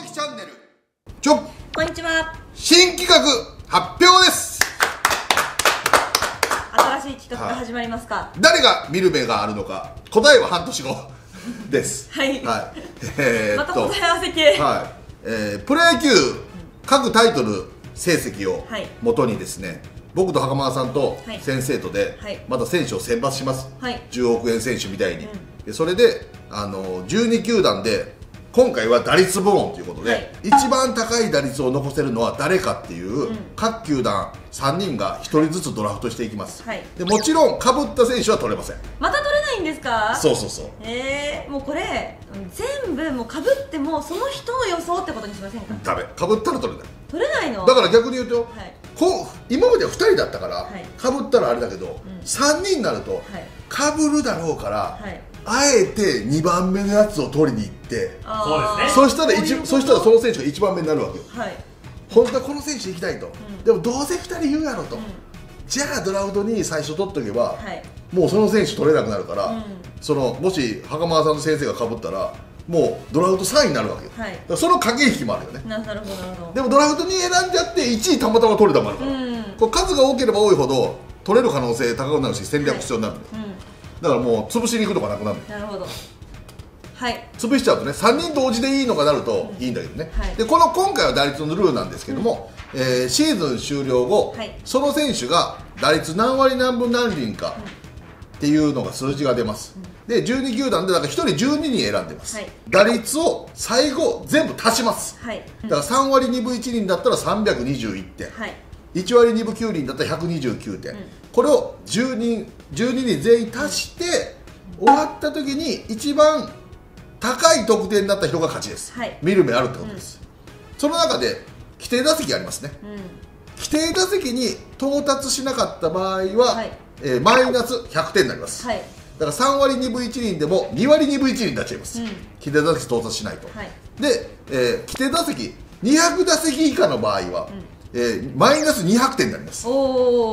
きチャンネルこんにちは。 新企画発表です。 新しい企画が始まりますか。 誰が見る目があるのか、答えは半年後ですはい、 はい。 また答え合わせ系。 はい、プロ野球各タイトル成績を元にですね、僕と袴田さんと先生とでまた選手を選抜します、はい、10億円選手みたいに、でそれで12球団で今回は打率部門ということで、はい、一番高い打率を残せるのは誰かっていう、各球団3人が1人ずつドラフトしていきます、はい、でもちろんかぶった選手は取れません。 また取れないんですか？ そうそうそう。 もうこれ全部もうかぶってもその人の予想ってことにしませんか？ ダメ、かぶったら取れない。 取れないの？だから逆に言うと、はい、今までは2人だったから、はい、かぶったらあれだけど、3人になると、はい、かぶるだろうから、はい、あえて2番目のやつを取りに行って、そしたらその選手が1番目になるわけよ、はい、本当はこの選手行きたいと、でもどうせ2人言うやろと、じゃあドラフトに最初取っとけば、はい、もうその選手取れなくなるから、もし袴田さんの先生がかぶったらもうドラフト3位になるわけよ、はい、だからその駆け引きもあるよね。 なるほどなるほど。 でもドラフトに選んじゃって1位たまたま取れたもあるから、これ数が多ければ多いほど取れる可能性高くなるし戦略必要になるんで、だからもう潰しに行くとかなくなる。 なるほど。はい、 潰しちゃうとね、3人同時でいいのがなるといいんだけどね、はい、で今回は打率のルールなんですけども、シーズン終了後、はい、その選手が打率何割何分何厘かっていうのが数字が出ます、で12球団でだから1人12人選んでます、はい、打率を最後全部足します、はい、だから3割2分1厘だったら321点、はい、1割2分9厘だったら129点、これを12人全員足して、終わった時に一番高い得点になった人が勝ちです、はい、見る目あるってことです、その中で規定打席ありますね、規定打席に到達しなかった場合は、はい、マイナス100点になります、はい、だから3割2分1厘でも2割2分1厘になっちゃいます、規定打席到達しないと、はい、で、規定打席200打席以下の場合は、マイナス200点になります。だから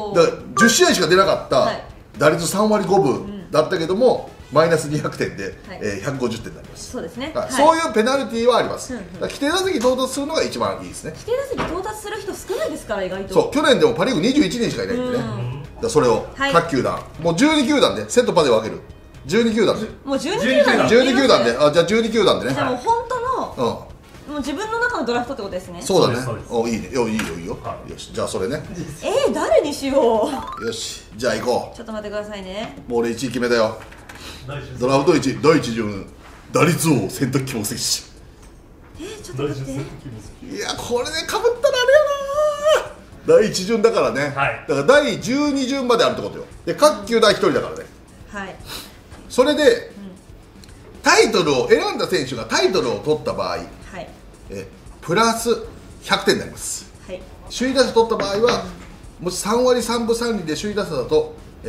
10試合しか出なかった打率3割5分だったけども、マイナス200点で、150点になります。 そうですね、 そういうペナルティーはあります。規定打席到達するのが一番いいですね。 規定打席到達する人少ないですから、意外と。 そう、去年でもパ・リーグ21人しかいないんでね、それを各球団、もう12球団でセットパで分ける、12球団で、 もう12球団で、 12球団で、じゃあ12球団でね、 じゃあもう本当のもう自分の中のドラフトってことですね。 そうだね。お、いいね。いいよいいよ。よし、じゃあそれね。 誰にしよう。 よし、じゃあ行こう。 ちょっと待ってくださいね。 もう俺1位決めたよ。ドラフト1第1順打率王選択希望選手。 ちょっと待って。いや、これね、かぶったらあれやな。第1順だからね。だから第12順まであるってことよ。で、各球団1人だからね。はい。それでタイトルを選んだ選手がタイトルを取った場合、プラス100点になります、はい、首位打者取った場合は、もし3割3分3厘で首位打者だと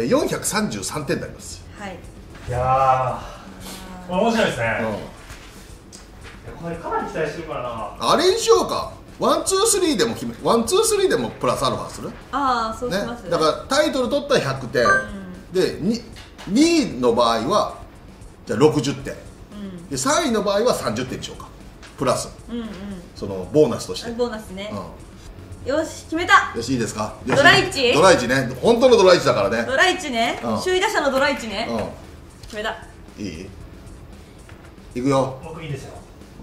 433点になります、はい、 いやー、面白いですね、これかなり期待してるからな。 あれにしようか、1、2、3でも決め、1、2、3でもプラスアルファする。 ああ、そうします、ね、 だからタイトル取ったら100点、で 2位の場合はじゃあ60点、で3位の場合は30点にしようか、プラス、そのボーナスとして。 ボーナスね、よし、決めた。 よし、いいですか。 ドラ1、 ドラ1ね、本当のドラ1だからね。 ドラ1ね、首位打者のドラ1ね、決めた。 いい？いくよ。 僕いいですよ。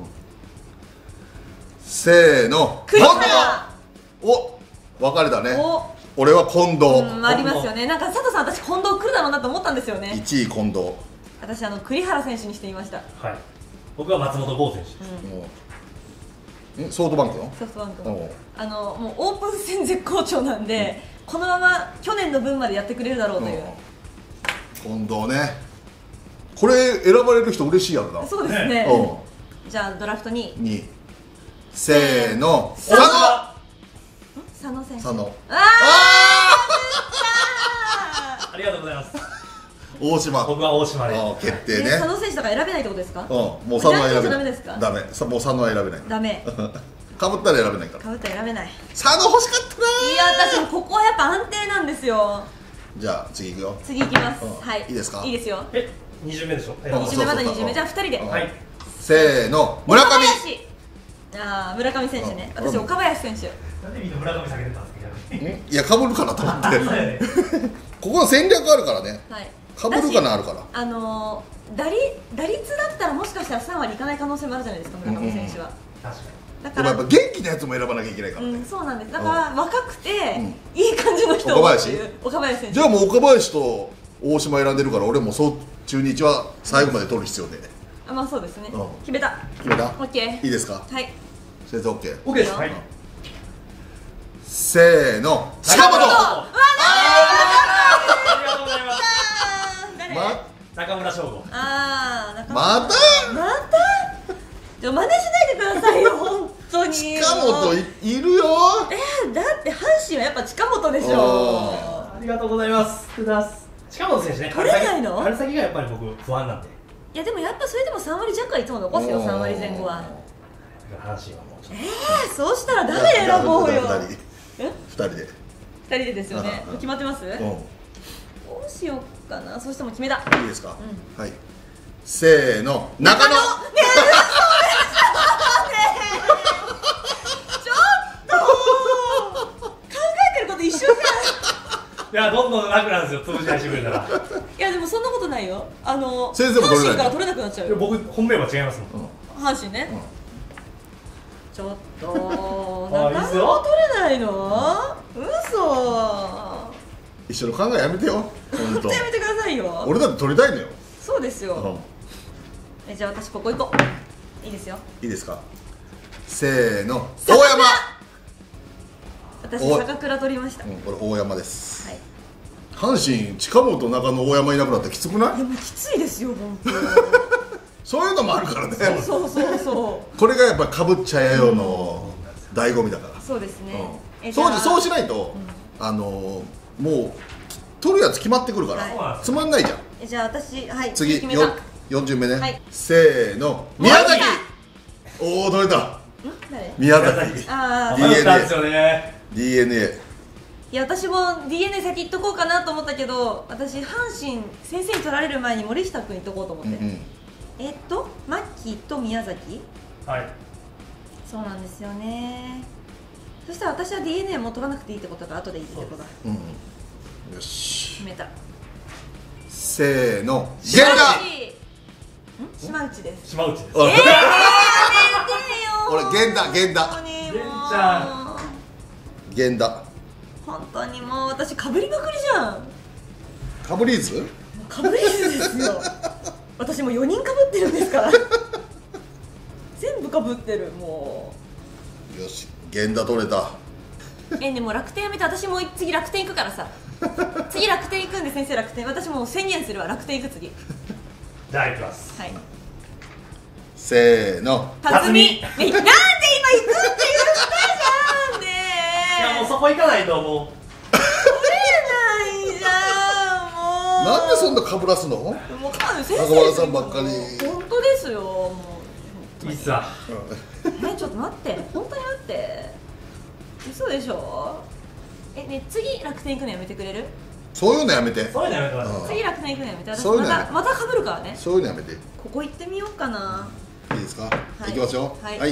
せーの、 栗原。 お、分かれたね。俺は近藤。 ありますよね。なんか佐藤さん、私近藤来るだろうなと思ったんですよね。 1位近藤。 私栗原選手にしてみました。 はい。僕は松本剛選手。ソフトバンクの？ ソフトバンクの。もうオープン戦絶好調なんで、このまま去年の分までやってくれるだろうという。 近藤ね。これ選ばれる人嬉しいやろな。 そうですね。じゃあドラフト2位。 せーの。佐野選手。 佐野。 ありがとうございます。 大島。 僕は大島で決定ね。 佐野選手とか選べないってことですか？ もう佐野は選べない。 ダメですか？ ダメ。もう佐野は選べない。 ダメ。 かぶったら選べないから。 かぶったら選べない。 佐野欲しかったな。 いや、私もここはやっぱ安定なんですよ。 じゃあ次いくよ。 次いきます。はい。 いいですか？ いいですよ。 2巡目でしょ。 2巡目まだ2巡目。じゃあ2人で。 はい。せーの、村上。 ああ、村上選手ね。私岡林選手。 なんでみんな村上下げてたんですか？ いや、かぶるかなと思ってここの戦略あるからね。かぶるかなあるから。 打率だったらもしかしたら3割いかない可能性もあるじゃないですか、村上選手は。 確かだからやっぱ元気なやつも選ばなきゃいけないからね。 そうなんです。だから若くていい感じの人を岡林選手。 じゃあもう岡林と大島選んでるから、俺もそう中日は最後まで取る必要で。 まあそうですね。決めた。 決めた。 オッケー。 いいですか。 はい。 先生 OK。 OK です。はい。 せーの。近本。 ありがとうございます。中村翔吾。 また真似しないでくださいよ、本当に。 近本いるよ。 だって阪神はやっぱ近本でしょ。 ありがとうございます。近本選手ね、 取れないの？ 春先がやっぱり僕不安なんで。 いやでもやっぱそれでも3割弱はいつも残すよ、3割前後は。 阪神はもうちょっと。 そうしたら誰選ぼうよ。 2人で。 2人でですよね。決まってます？どうしようかな。そしても決めた。 いいですか。はい。せーの。中野。 いや、どんどん楽なんですよ、潰し出してくれたら。 いや、でもそんなことないよ。 先生も取れない。 阪神から取れなくなっちゃうよ。 僕、本命は違いますもん。 阪神ね。ちょっと、中野取れないの？嘘。 一緒の考えやめてよ。本当。 やめてくださいよ。 俺だって取りたいのよ。 そうですよ。じゃあ私ここ行こう。いいですよ。 いいですか。せーの。大山。 私坂倉取りました。 これ大山です。はい。阪神近本中野大山いなくなったらきつくない？ いやもうきついですよ本当。 そういうのもあるからね。 そうこれがやっぱかぶっちゃやよの醍醐味だから。 そうですね。 そうしないともう取るやつ決まってくるからつまんないじゃん。 じゃあ私次4巡目ね。せーの。宮崎。おお取れた。宮崎。DNA。 いや私も DNA 先行っとこうかなと思ったけど、私阪神先生に取られる前に森下君行っとこうと思って。牧と宮崎。 はい。 そうなんですよね。そしたら私は DNA も取らなくていいってことが後でいいってことだ。 よし。 決めた。 せーの。 源田。島内です。 島内です。 俺源田。 本当にもう私かぶりまくりじゃん。 かぶりーズ？ かぶりーズですよ。私もう4人かぶってるんですから。全部かぶってるもう。よし、源田取れた。 でも楽天やめて、私も次楽天行くからさ。次楽天行くんで先生楽天。私もう宣言するわ、楽天行く次。 じゃあ行きます。 はい。 せーの。 辰巳。なんで今行くって言ったじゃんね。 いやもうそこ行かないともう。 取れないじゃんもう。 なんでそんなかぶらすの？もう先中村さんばっかり。 本当ですよ。もう。 いいっすわ。 ちょっと待って、本当に待って。嘘でしょ。ね、次楽天行くのやめてくれる？ そういうのやめて。 そういうのやめてください。 次楽天行くのやめて。私またかぶるからね。 そういうのやめて。 ここ行ってみようかな。 いいですか？いきますよ。 はい。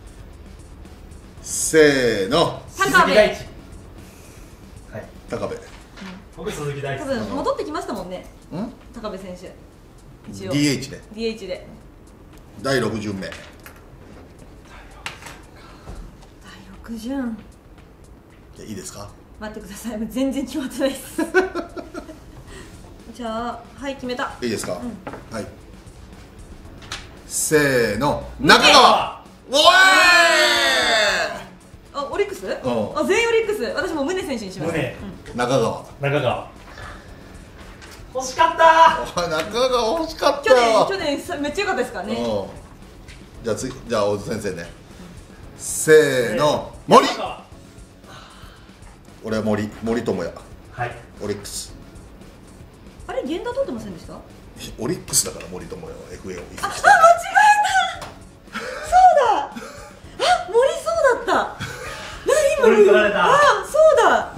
せーの。 鈴木大地。 はい。高部。 僕鈴木大地。 多分戻ってきましたもんね。高部選手。一応。 DH で。 DH で。 第6巡目。 第6巡。 いいですか？ 待ってください。全然決まってないです。じゃあはい決めた。 いいですか？はい。せーの。中川。おい。 オリックス？全員オリックス。私も宗選手にします。 中川。 欲しかった。 中川欲しかった。 去年めっちゃ良かったですからね。 じゃあ大津先生ね。せーの。森。俺は森友哉。 はい。 オリックス。 あれ源田取ってませんでした？ オリックスだから森友哉は FA を移籍して。 間違えた。そうだ。森そうだった。 森取られた。 そうだ。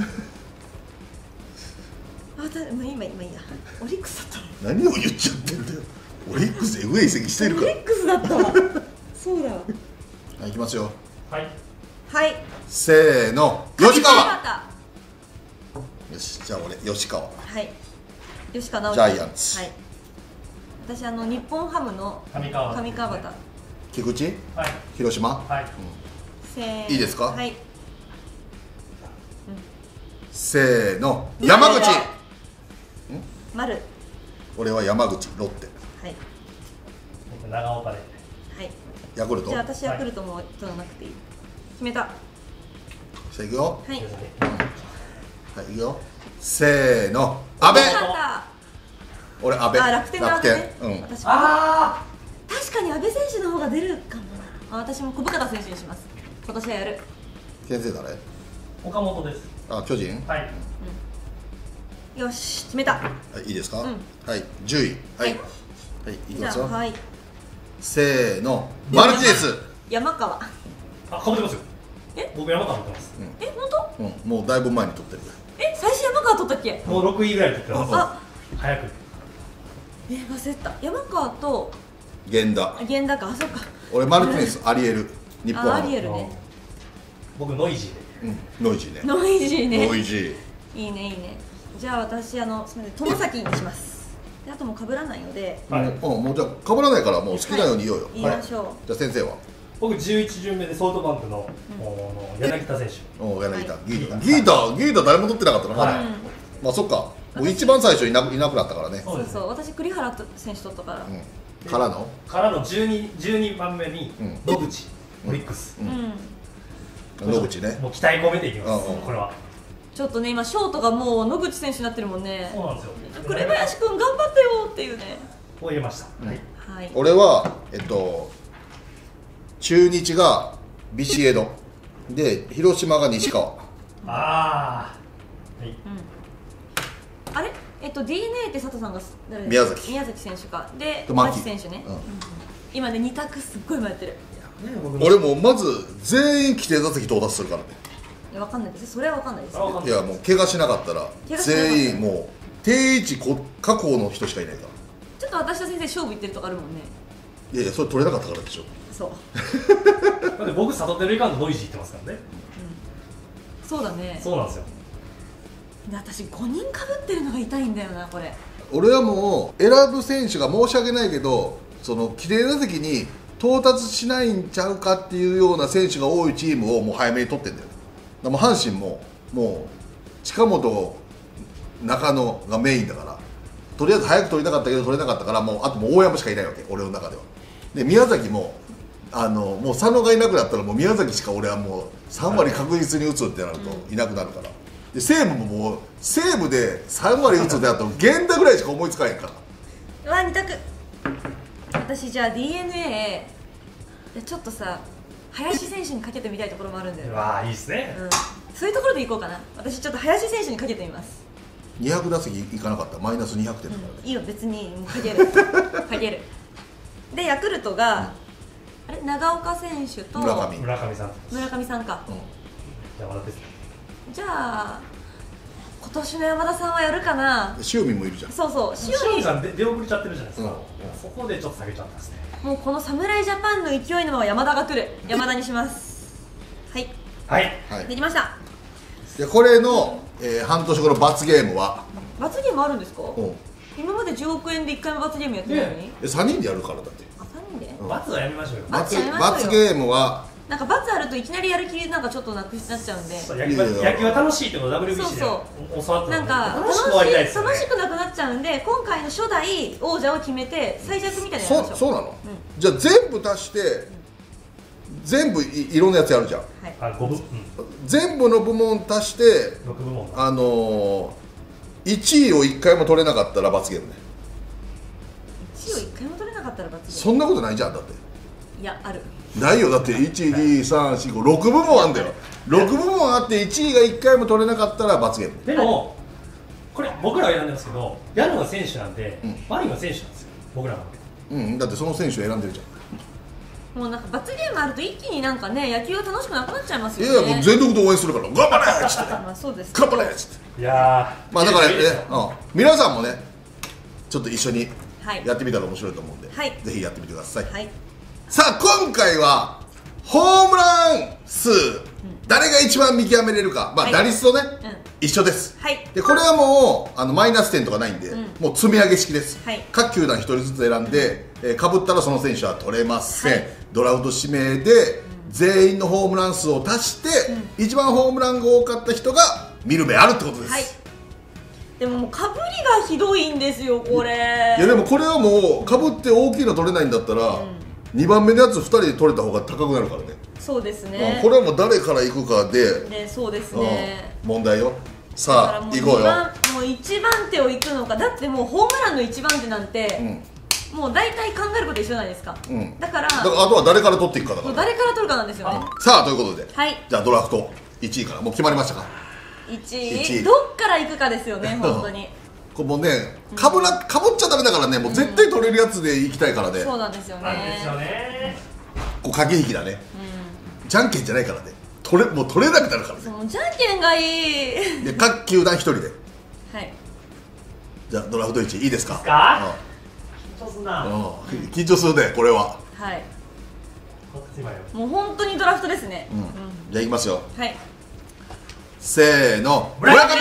今いいや。オリックスだった。 何を言っちゃってんだよ。オリックス FA 移籍してるから。 オリックスだったわ。そうだ。 いきますよ。 はいはい。 せーの、吉川。 よし、じゃあ俺吉川。 はい。吉川直樹。 ジャイアンツ。 はい。私日本ハムの上川端。 菊池。 はい。 広島。 はい。 いいですか。 はい。 せーの、山口。 丸。 俺は山口、ロッテ。 はい。 僕長岡で。はい。 ヤクルト。 じゃあ私ヤクルトも取らなくていい。決めた。 じゃあいくよ。 はい。 はい、いくよ。せーの、阿部。俺阿部。 楽天。 私。 確かに阿部選手の方が出るかもな。私も小深田選手にします。今年はやる。 先生誰？ 岡本です。 巨人。 はい。 よし、決めた。 はい、いいですか。はい、10位。はい。はい、いきますよ。 はい。 せーの、マルチネス。 山川。 かぶってますよ。僕山川取ってます。 本当？もうだいぶ前に取ってる。 最初山川取ったっけ？ もう6位ぐらい取ってます。早く。 忘れた。山川と源田か。そうか。 俺マルティネス、アリエル、日本。 アリエルね。 僕ノイジーで。 ノイジーね。 ノイジーね。 ノイジー。 いいねいいね。じゃあ私すみません、友崎にします。であともう被らないので。 もうじゃあ被らないからもう好きなように言おうよ。 言いましょう。 じゃあ先生は？ 僕11巡目でソフトバンクの柳田選手。 柳田、ギータ誰も取ってなかったのまだ。まあそっか。もう一番最初いなくなったからね。 そうそう。私栗原選手取ったから。 からの 12番目に野口オリックス。 野口ね。 もう期待込めていきます。これは。 ちょっとね今ショートがもう野口選手になってるもんね。 そうなんですよ。 紅林くん頑張ってよっていうね。 を入れました。 はい。 俺は中日がビシエドで広島が西川。 あれDNA って佐藤さんが誰？ 宮崎選手かで牧選手ね。今ね2択すっごい迷ってる。 俺もまず全員規定打席到達するからね。 いやわかんないです。それはわかんないです。 いやもう怪我しなかったら全員もう定位置確保の人しかいないから。 ちょっと私と先生勝負いってるとこあるもんね。 いやそれ取れなかったからでしょ。 そう。 だって僕サトテルイカンドノイジー言ってますからね。 そうだね。 そうなんですよ。 私5人かぶってるのが痛いんだよなこれ。 俺はもう選ぶ選手が申し訳ないけどその規定打席に到達しないんちゃうかっていうような選手が多いチームをもう早めに取ってんだよ。だから阪神ももう近本中野がメインだからとりあえず早く取りたかったけど取れなかったからもうあともう大山しかいないわけ俺の中では。で宮崎ももう佐野がいなくなったらもう宮崎しか俺はもう3割確実に打つってなるといなくなるから。で西武ももう西武で3割打つってなると源田ぐらいしか思いつかへんから。 2択。私じゃあ DNA ちょっとさ林選手にかけてみたいところもあるんだよね。 わあいいですね。 そういうところでいこうかな。私ちょっと林選手にかけてみます。 200打席いかなかったらマイナス200点だからね。 いいよ別にかけるかける。でヤクルトが長岡選手と村上さんか。山田ですね。 じゃあ今年の山田さんはやるかな。 塩見もいるじゃん。 そうそう塩見さん出遅れちゃってるじゃないですか。そこでちょっと下げちゃったんですね。 もうこの侍ジャパンの勢いのまま山田が来る。山田にします。はいできました。 でこれの半年後の罰ゲームは罰ゲームあるんですか。今まで10億円で1回も罰ゲームやってないのに 3人でやるからだって。 3人で罰はやめましょうよ。 罰ゲームはなんか罰あるといきなりやる気なんかちょっとなくなっちゃうんで。 野球は楽しいってことを WBC で教わったのでなんか楽しくなくなっちゃうんで今回の初代王者を決めて最弱みたいなやつでしょ。 そうなの。じゃあ全部足して全部いろんなやつやるじゃん。全部の部門足して 6部門 1位を1回も取れなかったら罰ゲームね。 1位を1回も取れなかったら罰ゲーム。 そんなことないじゃんだって。 いやある。 ないよだって12345 6部門あんだよ。6部門あって1位が1回も取れなかったら罰ゲーム。 でもこれ僕らは選んでますけどやるのは選手なんで悪いのは選手なんですよ僕らは。 だってその選手を選んでるじゃん。 もうなんか罰ゲームあると一気になんかね野球が楽しくなくなっちゃいますよね。 いやもう全力で応援するから頑張れっつってまあそうです。 頑張れっつって。 いやまあだからね皆さんもねちょっと一緒にやってみたら面白いと思うんでぜひやってみてください。さあ今回はホームラン数、誰が一番見極めれるか、まあ、打率とね、一緒です。でこれはもうマイナス点とかないんで、もう積み上げ式です。各球団1人ずつ選んで、かぶったらその選手は取れません。ドラフト指名で全員のホームラン数を足して、一番ホームランが多かった人が見る目あるってことです。 でもかぶりがひどいんですよこれ。 いやでもこれはもうかぶって大きいの取れないんだったら、2番目のやつ2人で取れた方が高くなるからね。 そうですね。 これはもう誰から行くかで、 そうですね、 問題よ。さあ行こうよ。 もう1番手を行くのか。だってもうホームランの1番手なんて、もう大体考えること一緒じゃないですか。だからあとは誰から取っていくかだから。 誰から取るかなんですよね。 さあということで、じゃあドラフト1位からもう決まりましたか。 1位どっから行くかですよね本当に。 これもうね、かぶっちゃダメだからね、もう絶対取れるやつで行きたいからね。 そうなんですよね。 こう駆け引きだね。じゃんけんじゃないからね。もう取れなくなるからね。 じゃんけんがいい。 で各球団1人で。 はい。 じゃあドラフト1位いいですか。 緊張するな。 緊張するねこれは。 はい。もう本当にドラフトですね。 じゃあいきますよ。 はい。 せーの、村上。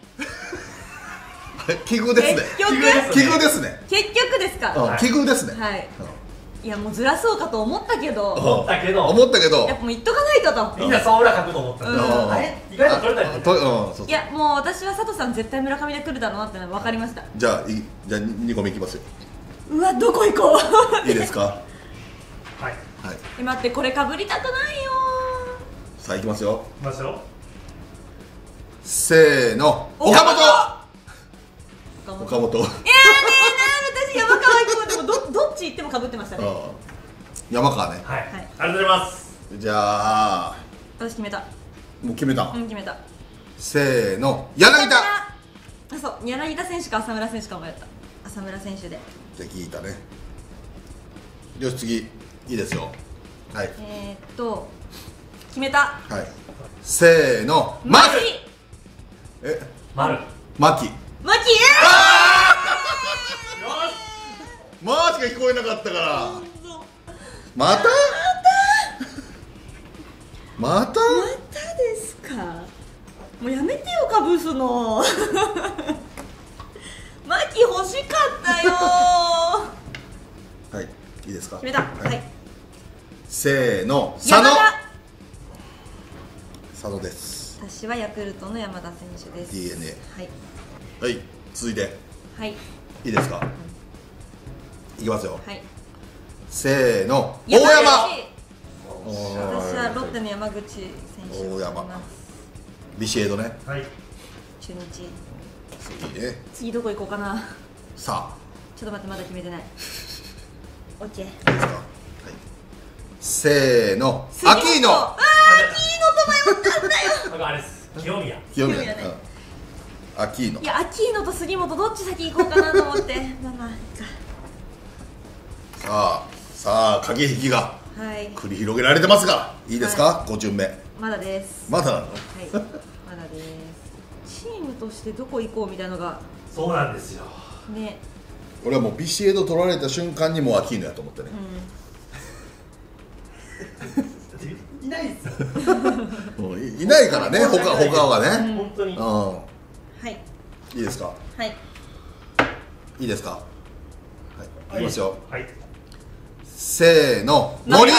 奇遇ですね。奇遇ですね。 結局ですか。 奇遇ですね。 はい。いやもうずらそうかと思ったけど。 思ったけど。やっぱもう言っとかないとと。 みんなそう裏書くと思った。あれ意外と取れたり。 いやもう私は佐藤さん絶対村上で来るだろうなって分かりました。 じゃあ2個目いきますよ。 うわどこ行こう。いいですか。はい。 待ってこれかぶりたくないよ。 さあいきますよ。 いきますよ。 せーの、岡本。岡本。 いやね私山川行こう。でもどっち行ってもかぶってましたね。 山川ね。 はい。ありがとうございます。 じゃあ私決めた。 もう決めた。 決めた。 せーの、柳田。 そう柳田選手か浅村選手か迷った。浅村選手で。 じゃあ聞いたね。よし次いいですよ。はい。 決めた。 はい。せーの、マキ。マキ。マキが聞こえなかったから。またですか。もうやめてよかぶすの。マキ欲しかったよ。 はい、いいですか。 決めた。はい。 せーの、佐野です。 私はヤクルトの山田選手です。 DNA。 はい、 はい、続いてはいいいですか。いきますよ。 はい。 せーの、大山。 私はロッテの山口選手。 大山ビシエドね。 はい。 中日。 次ね。 次どこ行こうかな。 さあちょっと待ってまだ決めてない。オッケー。いいですか。はい。せーの、アキーノ。 アキーノと迷ったんだよ。 あれです。清宮。 アキーノ。 いやアキーノと杉本どっち先行こうかなと思って。まあいいか。 さあ駆け引きが繰り広げられてますが、いいですか。5巡目。 まだです。 まだなの。 はい、まだです。チームとしてどこ行こうみたいなのが。 そうなんですよね。 俺はもうビシエド取られた瞬間にもうアキーノやと思ってね。 いないですよ。 いないからね、他はね。 本当に。 はい。いいですか。 はい。 いいですか。はい。いきますよ。 はい。 せーの、森。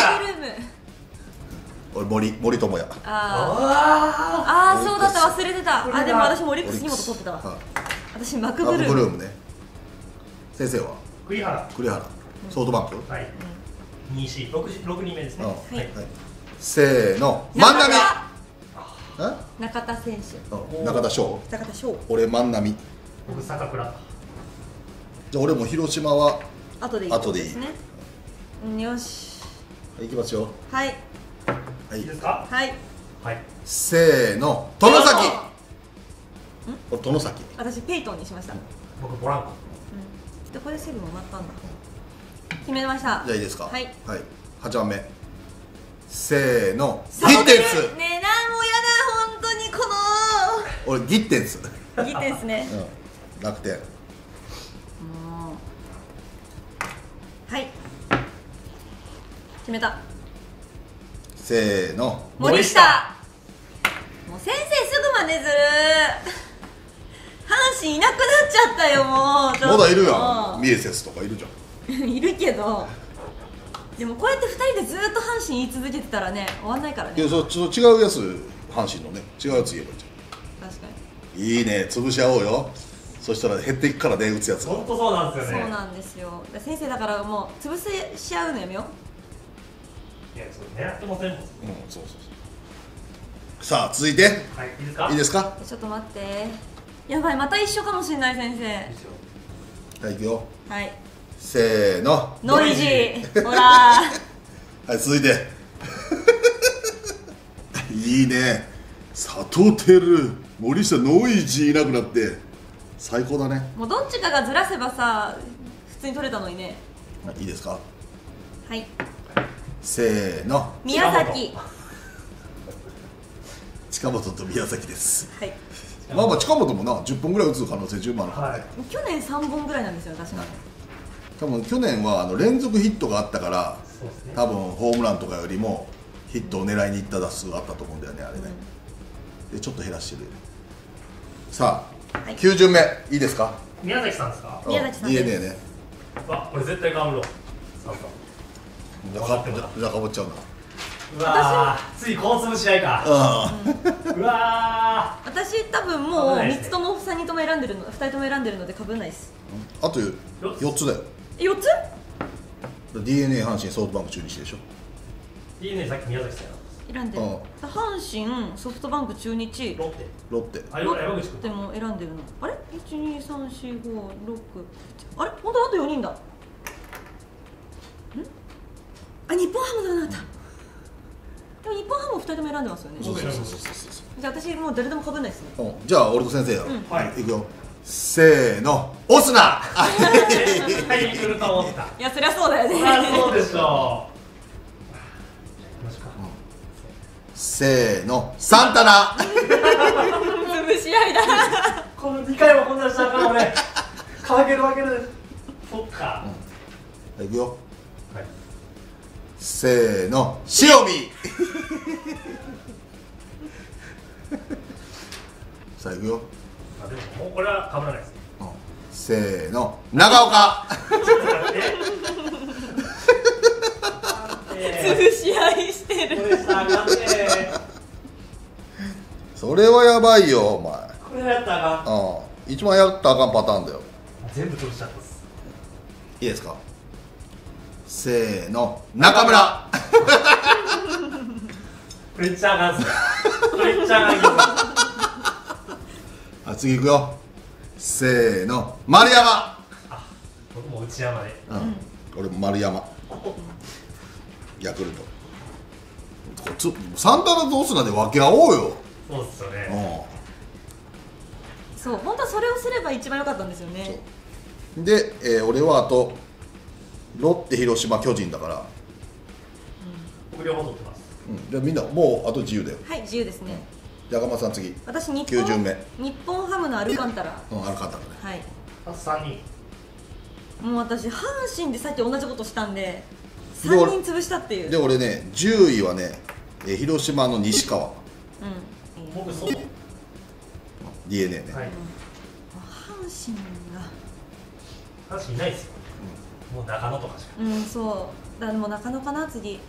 俺森友哉。 そうだった忘れてた。でも私もオリックス杉本取ってたわ。私マクブルームね。 先生は栗原。 ソフトバンク。 はい。6人目ですね。はい。 せーの、万波。 中田選手。 中田翔。俺万波。 僕坂倉。 じゃあ俺も広島は後でいいですね。よし。 いきますよ。 はい。 いいですか。 はい。 せーの、外崎。外崎。 私ペイトンにしました。 僕ポランコ。 ここでセブン終わったんだ。決めました。 じゃあいいですか。 はい。 8番目。せーの、ギッテンス。 ねえ、なんもやだ、本当にこの。 俺ギッテンス。 ギッテンスね。 楽天。 はい。決めた。 せーの、 森下。もう先生すぐ真似する。阪神いなくなっちゃったよ、もう。 まだいるやん。ミエセスとかいるじゃん。 いるけど、でもこうやって2人でずっと阪神言い続けてたらね、終わんないからね。 いや、そう違うやつ、阪神のね、違うやつ言えばいいじゃん。確かに。いいね、潰し合おうよ。そしたら減っていくからね、打つやつ。 本当そうなんですよね。 そうなんですよ。先生だからもう潰し合うのやめよう。いや、それ狙ってませんもん。 そう。さあ、続いて。 はい、いいですか。 いいですか。 ちょっと待って。やばい、また一緒かもしれない、先生。 はい、いくよ。 はい。 せーの。 ノイジー。ほら。 はい、続いて。いいね。佐藤輝、森下、ノイジーいなくなって最高だね。 もうどっちかがずらせばさ、普通に取れたのにね。 いいですか。 はい。 せーの。 宮崎。 近本と宮崎です。 はい。 まあ近本もな10本ぐらい打つ可能性十分あるからね。 去年3本ぐらいなんですよ、確か。 多分去年は連続ヒットがあったから、多分ホームランとかよりもヒットを狙いにいった打数があったと思うんだよね、あれね。でちょっと減らしてる。さあ、9巡目いいですか。 宮崎さんですか。 宮崎さん。 DNA ね。 わ、これ絶対カウンロ。 じゃかぼっちゃうな。 うわー、ついこう潰し合いか。うわー、 私多分もう3つとも3人とも選んでるの、2人とも選んでるので被らないです。 あと4つだよ。 4つ？ DNA 阪神ソフトバンク中日でしょ。 DNA さっき宮崎さん選んでる。阪神ソフトバンク中日ロッテ。 ロッテ。 あ、山口君。 でも選んでるの。あれ ?1、2、3、4、5、6。あれ本当あと4人だ。あ、日本ハムだなった。でも日本ハム2人とも選んでますよね。 そう。 じゃあ私もう誰でも被らないですね。 じゃあ俺と先生やろ。いくよ。せーの、オスナ。 はい、来ると思った。 いや、そりゃそうだよね。 そりゃそうでしょう。 せーの、サンタナ。 潰し合いだ。 この2回もこんなしたから俺かけるわけで。そっか。 いくよ。せーの、塩見。さあいくよ。 あ、でももうこれは被らないです。 せーの、長岡。 潰し合いしてる。 それはやばいよ、お前。 これはやったらあかん。 一番やったらあかんパターンだよ。 全部潰しちゃったっす。 いいですか。せーの、中村。 これっちゃあかんっすね。これっちゃあかんっす。 次いくよ。せーの、丸山。 あ、僕も内山で。 俺も丸山。ヤクルト。サンタナとオスナで分け合おうよ。 そうっすよね。 そう、本当はそれをすれば一番良かったんですよね。 で、俺はあとロッテ、広島、巨人だから。 僕両方取ってます。 じゃあみんなもうあと自由だよ。 はい、自由ですね。 中間さん次。 私日 9巡目。 日本ハムのアルカンタラ。 アルカンタラね。 はい。 あと3人。 もう私阪神でさっき同じことしたんで3人潰したっていう。 で俺ね、10位はね、広島の西川。 僕そう。 DNA ね。 阪神が。 阪神いないですよ。もう中野とかしか。 そう。だからもう中野かな、次。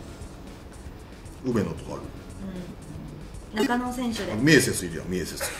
梅野とかある。 中野選手で。 ミエセスいるやん、ミエセス。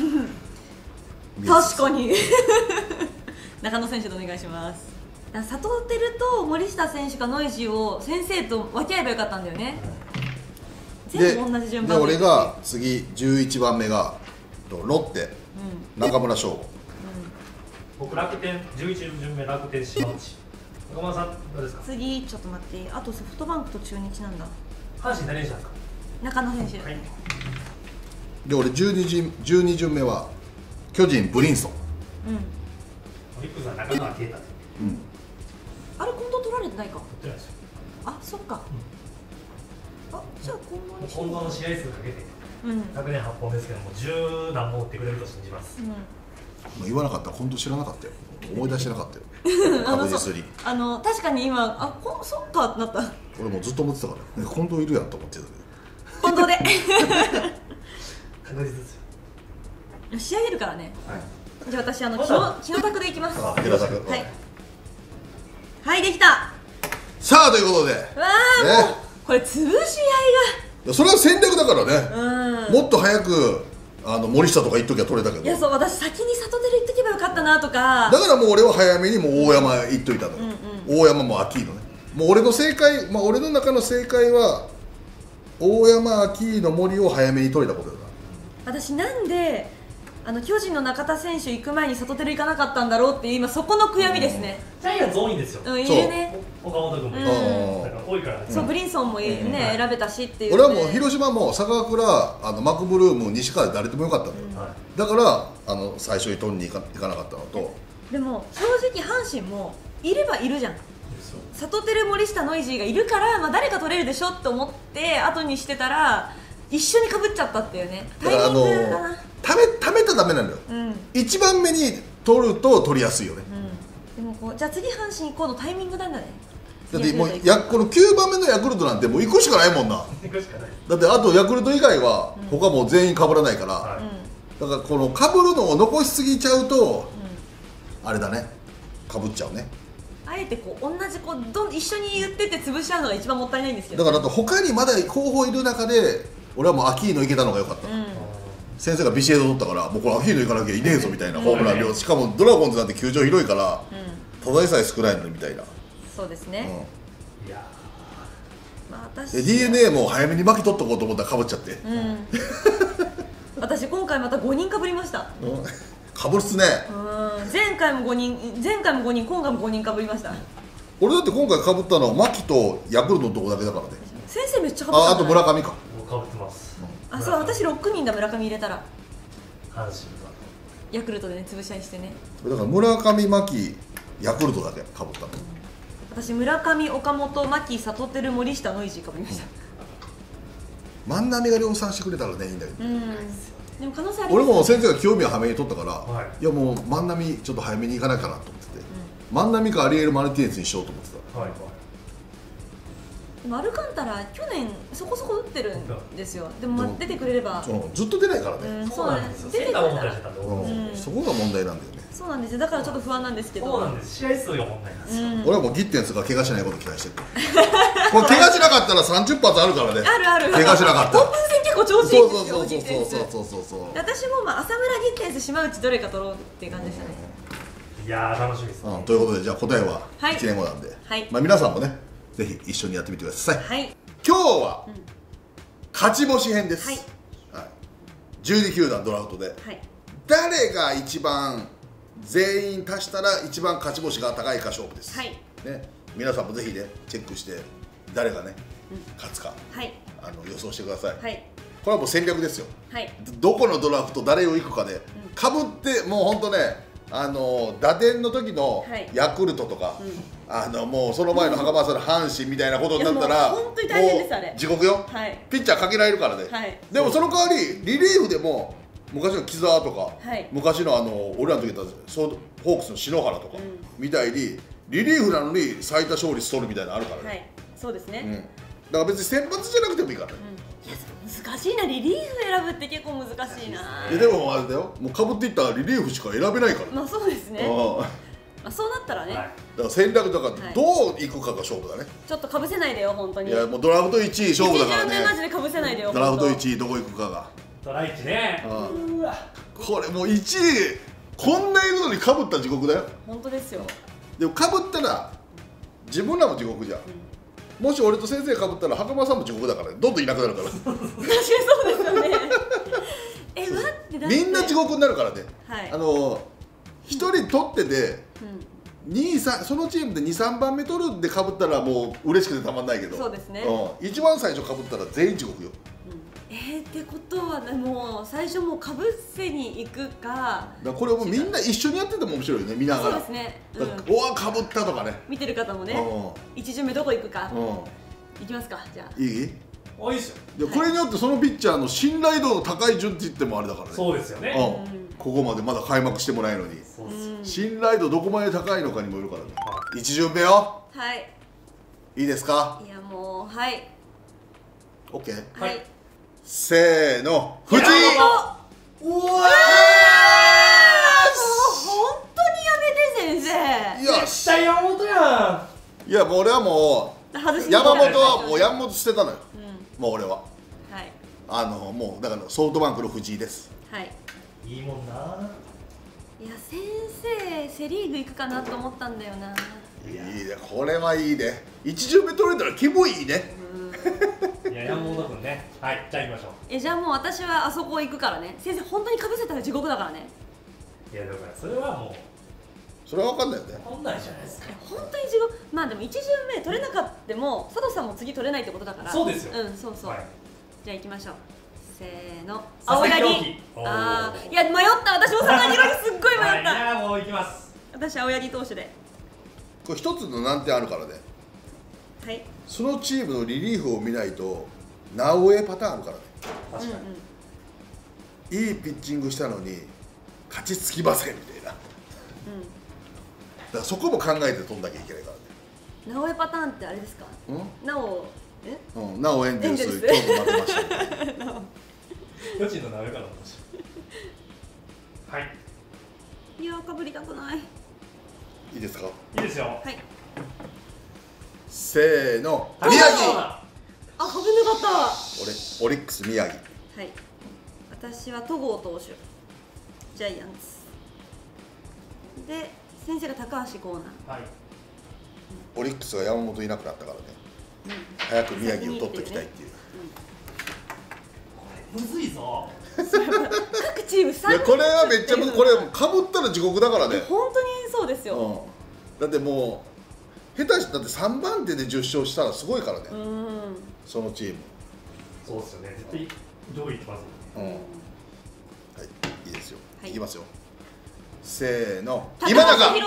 確かに。中野選手でお願いします。佐藤輝と森下選手かノイジーを先生と分け合えばよかったんだよね。全部同じ順番で俺が次11番目がロッテ、中村翔吾。 僕楽天11巡目楽天島内。中村さんどうですか。 次ちょっと待って、あとソフトバンクと中日なんだ。 阪神誰にしたんですか。 中野選手。 はい。 で俺12巡目は巨人ブリンソン。 オリックスは中川圭太。 あれ近藤取られてないか。 取ってないですよ。 あ、そっか。あ、じゃあ近藤に今後の試合数かけて、昨年8本ですけども10何本打ってくれると信じます。 言わなかったら本当知らなかったよ。思い出してなかったよ。確実に。 確かに今そっかってなった。 俺もずっと思ってたから近藤いるやんと思ってたけど。近藤で。 確実ですよ。 仕上げるからね。じゃあ私木の卓でいきます。 はいはい、できた。 さあということで、 わあ、もうこれ潰し合いがそれは戦略だからね。もっと早く森下とか言っときゃ取れたけど、 いやそう、私先に里出る言っとけばよかったなとか。 だからもう俺は早めにもう大山言っといたのよ。大山もアキーノね。もう俺の正解、俺の中の正解は大山、アキーノ、森を早めに取れたことだな。私なんで巨人の中田選手行く前に里出行かなかったんだろうっていう今そこの悔やみですね。 ジャイアンツ多いんですよ。 いるね。 岡本君も多いからね。 そう、ブリンソンもね選べたしっていう。 俺はもう広島も坂倉、マクブルーム、西川で誰でもよかったんだよ。だから最初に取りに行かなかったのと。 でも正直阪神もいればいるじゃん。里出、森下、ノイジーがいるから、誰か取れるでしょって思って後にしてたら一緒にかぶっちゃったっていうね。タイミングかな。 ためたらダメなんだよ。1番目に取ると取りやすいよね。 でもじゃあ次阪神行こうのタイミングなんだね。 だってもうこの9番目のヤクルトなんてもう行くしかないもんな。だってあとヤクルト以外は他もう全員かぶらないから、だからこのかぶるのを残しすぎちゃうとあれだね、かぶっちゃうね。 あえて同じ一緒に言ってて潰しちゃうのが一番もったいないんですけど。 だからあと他にまだ候補いる中で俺はもうアキーノ行けたのが良かった。先生がビシエド取ったからもうこれアキーノ行かなきゃいねえぞみたいなホームラン量、しかもドラゴンズなんて球場広いからただでさえ少ないのにみたいな。 そうですね。 いやで DNA も早めに巻き取っとこうと思ったらかぶっちゃって、 私今回また5人かぶりました。 かぶるっすね。 前回も5人、今回も5人かぶりました。 俺だって今回かぶったのは牧とヤクルトのとこだけだからね。 先生めっちゃかぶった。 あと村上か。 かぶってます。 そう、私6人だ。村上入れたら阪神がヤクルトでね潰し合いしてね。 だから村上、牧、ヤクルトだけかぶったの。 私村上、岡本、牧、里出、森下、ノイジーかぶりました。 万波が量産してくれたらねいいんだけど。 でも可能性あります。 俺も先生が清宮早めに取ったから、いやもう万波ちょっと早めに行かなきゃなと思ってて、万波かアリエル・マルティネスにしようと思ってた。 でもアルカンタラ去年そこそこ打ってるんですよ。でも出てくれれば。 ずっと出ないからね。 そうなんです。出てくれたらそこが問題なんだよね。 そうなんですよ。だからちょっと不安なんですけど。 そうなんです。試合数が問題なんですよ。 俺はもうギッテンスが怪我しないこと期待してる。これ怪我しなかったら30発あるからね。 ある。 怪我しなかったら。 オープン戦結構調子いいんですよ。 そう。 私も浅村、ギッテンス、島内どれか取ろうっていう感じでしたね。 いやー楽しみですね。 ということでじゃあ答えは1年後なんで、皆さんもねぜひ一緒にやってみてください。今日は勝ち星編です。12球団ドラフトで誰が一番全員足したら一番勝ち星が高いか勝負です。皆さんもぜひねチェックして誰がね勝つか予想してください。これはもう戦略ですよ。どこのドラフト誰をいくかでかぶってもう本当ね打点の時のヤクルトとか、もうその前の袴田の阪神みたいなことになったら本当に大変です。あれ地獄よ。ピッチャーかけられるからね。でもその代わりリリーフでも昔の木澤とか、昔の俺らの時だったホークスの篠原とかみたいにリリーフなのに最多勝率取るみたいなのあるからね。 そうですね。 だから別に先発じゃなくてもいいからね。 いや難しいな。リリーフ選ぶって結構難しいな。 でもあれだよ、もうかぶっていったらリリーフしか選べないから。 まあそうですね。そうなったらね。 だから戦略だからどういくかが勝負だね。 ちょっとかぶせないでよ本当に。 いやもうドラフト1位勝負だからね。 マジでかぶせないでよ。 ドラフト1位どこ行くかが。 ドラ1ね。 これもう1位こんないるのにかぶった地獄だよ。 本当ですよ。 でもかぶったら自分らも地獄じゃん。もし俺と先生かぶったら袴田さんも地獄だからね。どんどんいなくなるから。確かにそうですよね。待って。 みんな地獄になるからね。1人取っててそのチームで2、3番目取るんでかぶったらもう嬉しくてたまんないけど、 そうですね。 一番最初かぶったら全員地獄よ。 ってことはもう最初もうかぶせに行くか。 これをみんな一緒にやってても面白いよね見ながら。 そうですね。 おわかぶったとかね。 見てる方もね。1巡目どこ行くか。行きますかじゃあ。 いい？ おいしょ。これによってそのピッチャーの信頼度の高い順って言ってもあれだからね。 そうですよね。 ここまでまだ開幕してもないのに、信頼度どこまで高いのかにもよるからね。1巡目よ。 はい。 いいですか。 いやもうはい。 オッケー。 はい。 せーの。藤井。 うわ。もう本当にやめて先生。 いや、絶対山本やん。いやもう俺はもう山本はもう山本捨てたのよ。もう俺は。はい。もうだからソフトバンクの藤井です。 はい。 いいもんな。 いや先生セリーグ行くかなと思ったんだよな。 いいね、これはいいね。1巡目取れたら気分いいね。 いや山本君ね。はい、じゃあ行きましょう。 じゃあもう私はあそこ行くからね。先生本当にかぶせたら地獄だからね。 いやだからそれはもうそれは分かんないよね。 分かんないじゃないですか。 本当に地獄。まあでも1巡目取れなかったも佐藤さんも次取れないってことだから。 そうですよ。 そうそう。じゃあ行きましょう。せーの。 青柳。 ああ、いや迷った。私も佐々木朗希すっごい迷った。 いやもう行きます。 私青柳投手で。 これ一つの難点あるからね。 はい。 そのチームのリリーフを見ないと直江パターンあるからね。 確かに。いいピッチングしたのに勝ちつきませんみたいな。だからそこも考えて取んなきゃいけないからね。直江パターンってあれですか。なお。 なおエンゼルス今日も負けました。 巨人の直江から私。はい。 いやかぶりたくない。 いいですか。 いいですよ。 はい。 せーの。宮城。 あ、かぶんなかった。 俺オリックス宮城。 はい。私は戸郷投手。ジャイアンツ。で先生が高橋光成。はい。 オリックスが山本いなくなったからね。早く宮城を取っていきたいっていう。 むずいぞ。 各チーム3人。 これはめっちゃこれかぶったら地獄だからね。 本当にそうですよ。 だってもう下手しだって3番手で10勝したらすごいからね。そのチーム。 そうですよね。絶対上位いきますもんね。 はい、いいですよ。いきますよ。せーの。 今永。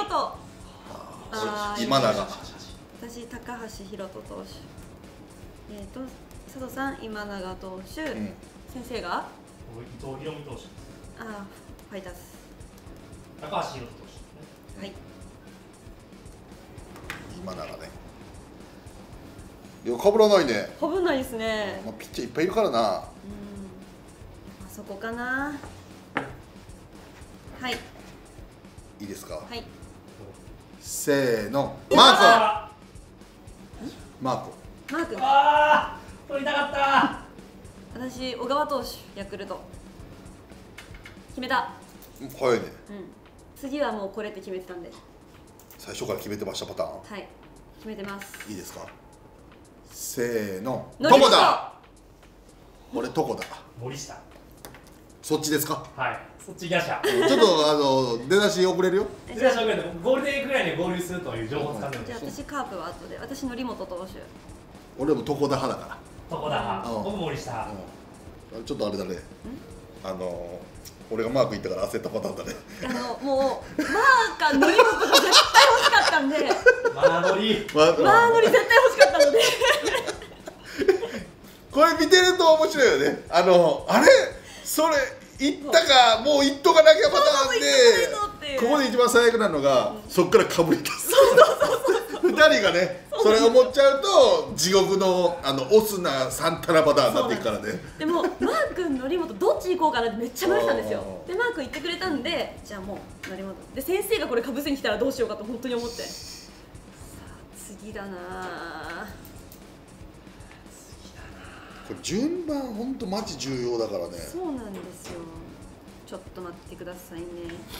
今永。 私高橋宏斗投手。佐藤さん今永投手。先生が伊藤大海投手。 ああ、ファイターズ。 高橋宏斗投手。 はい。 今永ね。いや、かぶらないね。 かぶんないですね。 ピッチャーいっぱいいるからな。あそこかな。はい。 いいですか。 はい。 せーの。マーク。マーク。 ああ、取りたかった。 私小川投手ヤクルト。決めた。 早いね。 次はもうこれって決めてたんで。 最初から決めてましたパターン。 はい。決めてます。 いいですか。せーの。床田。俺床田。 森下。 そっちですか。 はい。そっちギャシャ。 ちょっと出だし遅れるよ。 出だし遅れる。ゴールデンぐらいに合流するという情報を掴んでる。 じゃあ私カープは後で。私則本投手。 俺も床田派だから。 床田派。僕森下。 ちょっとあれだね。俺がマーク行ったから焦ったパターンだね。 もうマーか則本が絶対欲しかったんで。 マーノリ絶対欲しかったので。 これ見てると面白いよね。あれそれ行ったかもう行っとかなきゃパターンで、ここで一番最悪なのがそっからかぶり出す。2人がねそれ思っちゃうと地獄のオスナサンタナパターンになっていくからね。 でもマー君則本どっち行こうかなってめっちゃ迷ったんですよ。でマー君言ってくれたんでじゃあもう則本で先生がこれかぶせに来たらどうしようかと本当に思って。さあ次だな。 これ順番本当マジ重要だからね。 そうなんですよ。ちょっと待ってくださいね。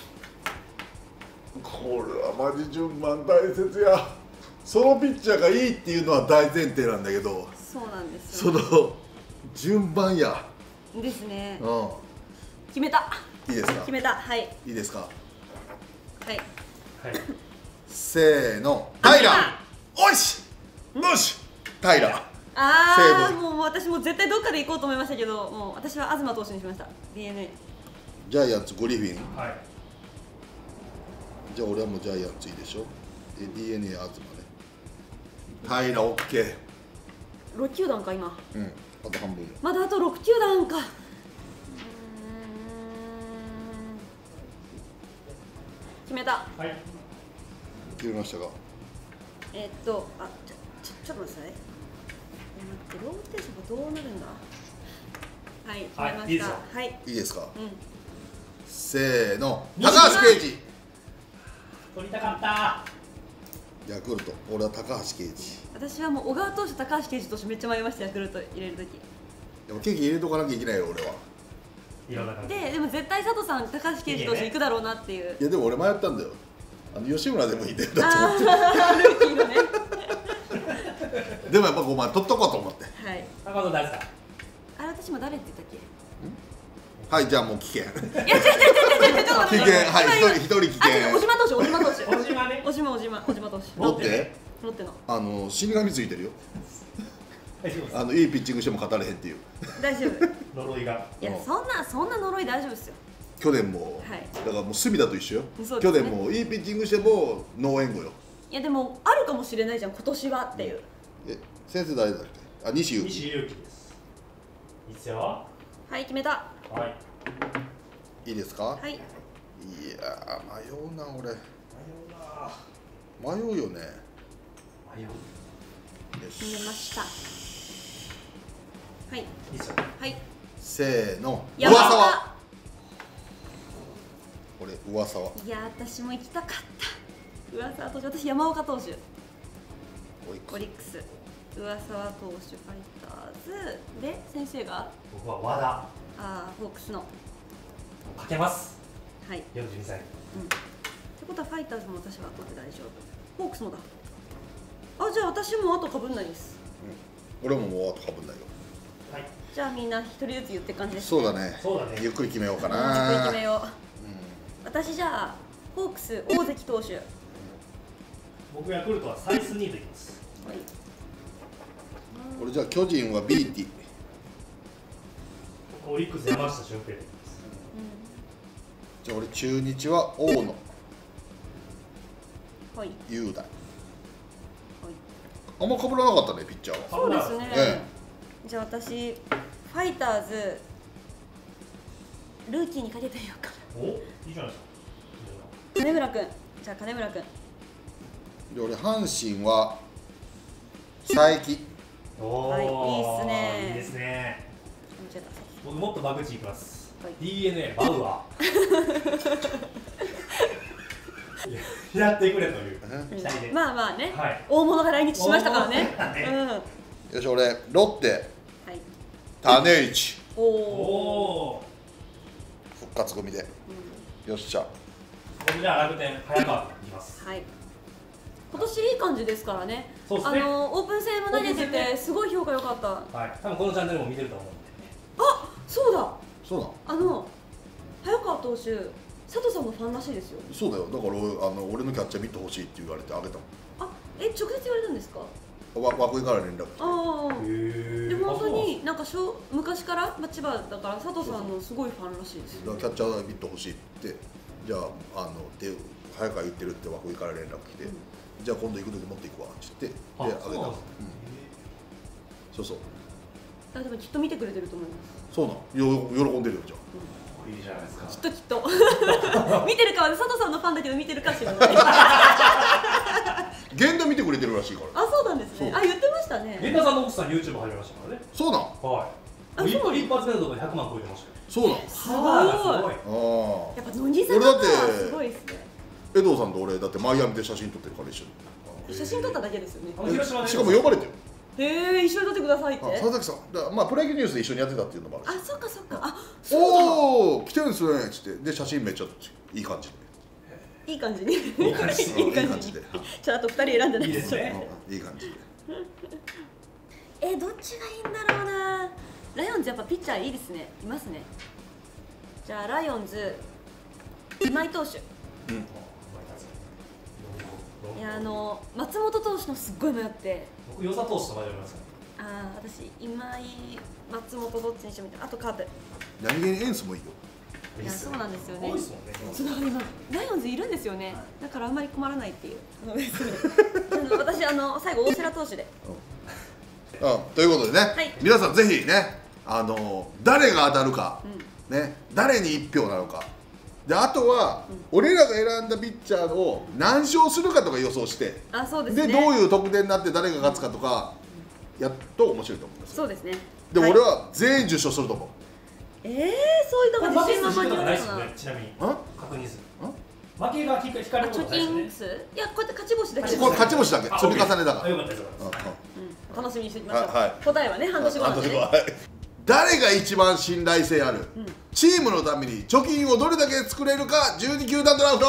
これはマジ順番大切や。そのピッチャーがいいっていうのは大前提なんだけど、 そうなんですよ、 その順番やですね。決めた。 いいですか。 決めた。はい。 いいですか。 はい。 せーの。平。おし。よし。平。 ああ、もう私も絶対どっかで行こうと思いましたけど、もう私は東投手にしました。DNA。 ジャイアンツグリフィン。 はい。 じゃあ俺はもうジャイアンツいいでしょ。DNA 東ね。平オッケー。 6球団か今。 うん。 あと半分。 まだあと6球団か。決めた。 はい。 決めましたか。 ちょっと待ってください。待って、ローテーションがどうなるんだ。はい、決めました。はい。 いいですか。 うん。 せーの、高橋奎二。 取りたかった。 ヤクルト、俺は高橋奎二。 私はもう小川投手、高橋奎二投手めっちゃ迷いました。ヤクルト入れるとき。 でもケーキ入れとかなきゃいけないよ俺は。 でも絶対佐藤さん、高橋奎二投手行くだろうなっていう。 いやでも俺迷ったんだよ。吉村でもいいんだよ。 ルーキーのね。 でもやっぱ5枚取っとこうと思って。 はい。 高野誰ですか。 あれ私も誰って言ったっけ。 はい、じゃあもう危険。いや、 違う危険、 はい、一人危険。 小島投手、小島投手。 小島ね。 小島投手。 ロッテの。死神ついてるよ。いいピッチングしても勝たれへんっていう。 大丈夫。呪いが。 いや、そんな呪い大丈夫ですよ。 去年も、だからもう隅田と一緒よ。去年もいいピッチングしてもノーエンゴよ。 いやでもあるかもしれないじゃん、今年はっていう。 先生誰だっけ。西勇輝。 西勇輝です。いいですよ。 はい、決めた。 はい。 いいですか。 はい。いや迷うな俺。迷うよね。 迷う。 決めました。はい。 いいですよ。 はい。 せーの。 上沢。 俺上沢。 いや私も行きたかった。上沢投手、私山岡投手。オリックス。上沢投手ファイターズで先生が。 僕は和田。 ホークスの。 かけます。 はい。 42歳。 うん。ってことはファイターズも私は取って大丈夫。ホークスもだ。じゃあ私もあとかぶんないです。 俺ももうあとかぶんないよ。 はい。じゃあみんな一人ずつ言って感じです。 そうだね。ゆっくり決めようかな。 ゆっくり決めよう。私じゃあホークス大関投手。 僕ヤクルトはサイスニーといきます。はい。 俺じゃあ巨人はビーティ。 オリックス山下俊平です。 じゃあ俺中日は大野。 はい。 雄大。あんま被らなかったねピッチャーは。 そうですね。じゃあ私ファイターズルーキーにかけてみようか。 お、いいじゃないですか。 金村君。じゃあ金村君。 で俺阪神は佐伯。 はい、いいっすね。 いいですね。僕もっとバグチいきます。 はい、 DNA バウアー。やってくれという期待で。 まあまあね。大物が来日しましたからね。 よし俺ロッテ。種市。 おお。 復活組で。よっしゃ。 僕じゃあ楽天早川いきます。 はい。今年いい感じですからね。 そうですね。 オープン戦も投げててすごい評価良かった。 はい。多分このチャンネルも見てると思うんで。 そうだ。 そうだ。 早川投手、佐藤さんのファンらしいですよ。 そうだよ。だから俺のキャッチャーミット欲しいって言われてあげたもん。 直接言われたんですか。 涌井から連絡来て。でも本当になんか昔から千葉だから佐藤さんのすごいファンらしいですよ。 キャッチャーミット欲しいってじゃあで早川言ってるって涌井から連絡来て、じゃあ今度行く時持っていくわって言ってであげた。そうそう。 でもきっと見てくれてると思います。 そうなの。喜んでるよじゃあ。 いいじゃないですか。 きっと見てるかは佐藤さんのファンだけど見てるか知らない。 源田見てくれてるらしいから。 そうなんですね。言ってましたね。 源田さんの奥さん YouTube 始めましたからね。 そうなん。 はい。一発目のところで100万超えてましたよ。 そうなん。 すごい。やっぱ乃木さんはすごいですね。 江藤さんと俺だってマイアミで写真撮ってるから一緒に。 写真撮っただけですよね。 しかも呼ばれてよ。 一緒に撮ってくださいって。 佐々木さん、プロ野球ニュースで一緒にやってたっていうのもあるし。 そっかそっか。 おお、来てるんですねっつって、で写真めっちゃいい感じで。 いい感じに。いい感じで。 じゃああと2人選んでないですね。いい感じで。どっちがいいんだろうな。ライオンズやっぱピッチャーいいですね。いますね。じゃあライオンズ今井投手。いや松本投手のすっごい迷って。 僕与座投手と迷いますね。 私今井松本どっちにしてみた。あとカープ。 何気にエンスもいいよ。 いやそうなんですよね。 多いですもんね。 今ライオンズいるんですよね。だからあんまり困らないっていう。私最後大瀬良投手で。 ということでね、皆さんぜひね、誰が当たるか、ね、誰に1票なのかで、あとは、俺らが選んだピッチャーを何勝するかとか予想して、でどういう得点になって誰が勝つかとかやっと面白いと思います。 そうですね。 でも俺は全員受賞すると思う。 そういうとこ自信満々に言うのかな。 ちなみに確認する。負けが聞かれることないですね。 貯金数？いや、こうやって勝ち星だけ。 これ勝ち星だけ、積み重ねだから。 よかったです。 楽しみにしておきましょう。答えはね、半年後なんでね。 誰が一番信頼性ある、チームのために貯金をどれだけ作れるか、12球団ドラフト。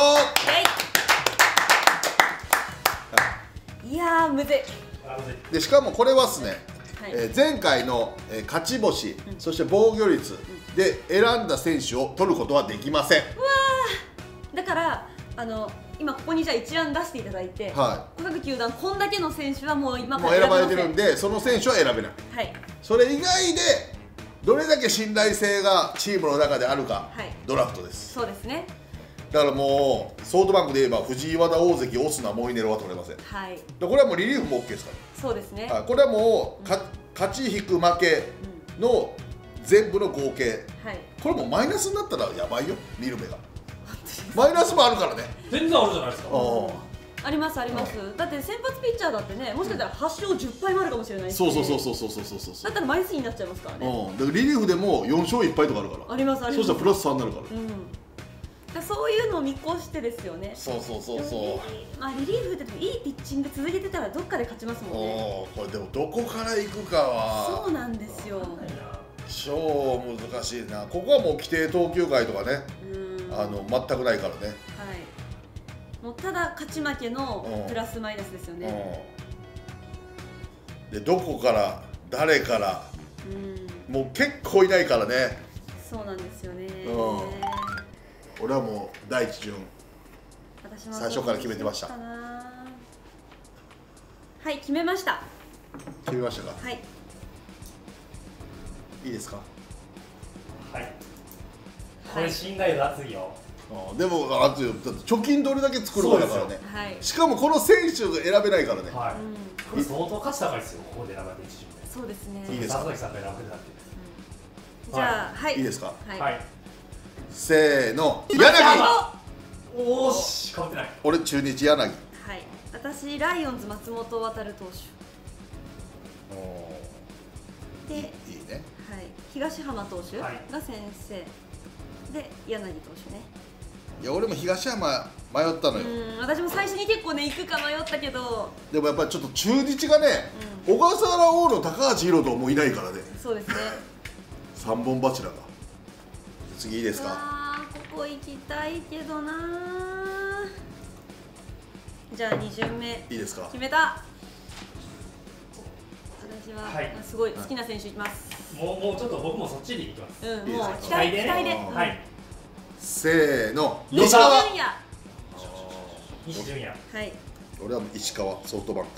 いやー、むずい。 でしかもこれはですね、前回の勝ち星、そして防御率で選んだ選手を取ることはできません。 だから今ここにじゃあ一覧出していただいて、各球団こんだけの選手はもう今から選ばれてるんで、その選手は選べない。それ以外でどれだけ信頼性がチームの中であるか、ドラフトです。 そうですね。 だからもうソフトバンクで言えば藤井、和田、大関、オスナ、モイネロは取れません。これはもうリリーフも OK ですから。 そうですね。 これはもう勝ち引く負けの全部の合計、これもマイナスになったらやばいよ、見る目が。マイナスもあるからね。 全然あるじゃないですか。 ありますあります。だって先発ピッチャーだってね、もしかしたら8勝10敗もあるかもしれないし。 そうだったらマイナスになっちゃいますからね。 だからリリーフでも4勝1敗とかあるから。 ありますあります。 そうしたらプラス3になるから。 そういうのを見越してですよね。まあリリーフっていいピッチング続けてたらどっかで勝ちますもんね。 これでもどこから行くかは。 そうなんですよ。 超難しいな。ここはもう規定投球回とかね、全くないからね。 もうただ勝ち負けのプラスマイナスですよね。 でどこから誰から、もう結構いないからね。 そうなんですよね。 俺はもう第一順最初から決めてました。 はい、決めました。 決めましたか。 はい。 いいですか。 はい。これ信頼度厚いよ。 でも熱いよ。だって貯金どれだけ作るかだからね。しかもこの選手が選べないからね。 これ相当価値高いですよ。ここで選ばれて一巡目。 そうですね。 いいですか。 佐々木さんが選べるなんて。 じゃあはい。 いいですか。 はい。 せーの。柳。 おーし、かぶってない。 俺中日柳。はい。 私ライオンズ松本航投手。で、いいね。 はい。東浜投手が先生で柳投手ね。 いや俺も東山迷ったのよ。 私も最初に結構ね行くか迷ったけど。 でもやっぱりちょっと中日がね、小笠原大野、高橋宏斗もういないからね。 そうですね。 三本柱が。次いいですか。 ここ行きたいけどな。じゃあ2巡目いいですか。 決めた。私はすごい好きな選手いきます。 もうちょっと僕もそっちでいきます。 もう期待で。はい。 せーの。 西川。 西純也。 はい。 俺は石川ソフトバン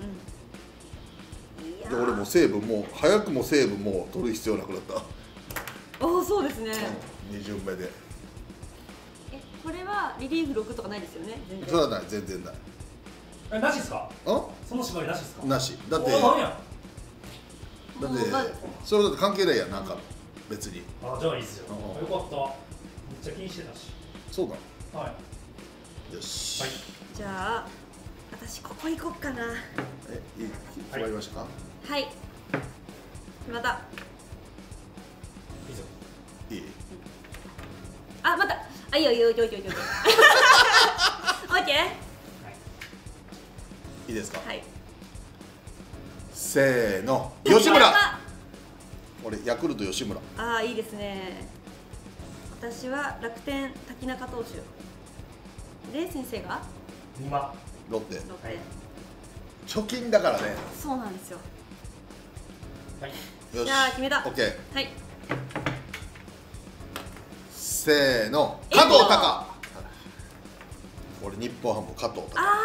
ク。で俺も西武も早くも西武も取る必要なくなった。 そうですね。 2巡目で。 これはリリーフ6とかないですよね。 それはない、全然ない。 なしですか。その縛りなしですか。 なし。だってそれだって関係ないやん、なんか別に。 じゃあいいですよ。よかった。めっちゃ気にしてたし。 そうだ。 はい。 よし。 じゃあ私ここ行こっかな。 決まりましたか。 はい。また。 いいぞ。 いい。 また。いいよいいよいいよいいよ。オッケー。 いいですか。 はい。 せーの。吉村。俺ヤクルト吉村。 いいですね。私は楽天瀧中投手。で先生が。 ロッテ。貯金だからね。 そうなんですよ。 はい。 よし。 じゃあ決めた。 オッケー。 はい。 せーの。加藤隆。俺日本ハム加藤隆。 そうだ。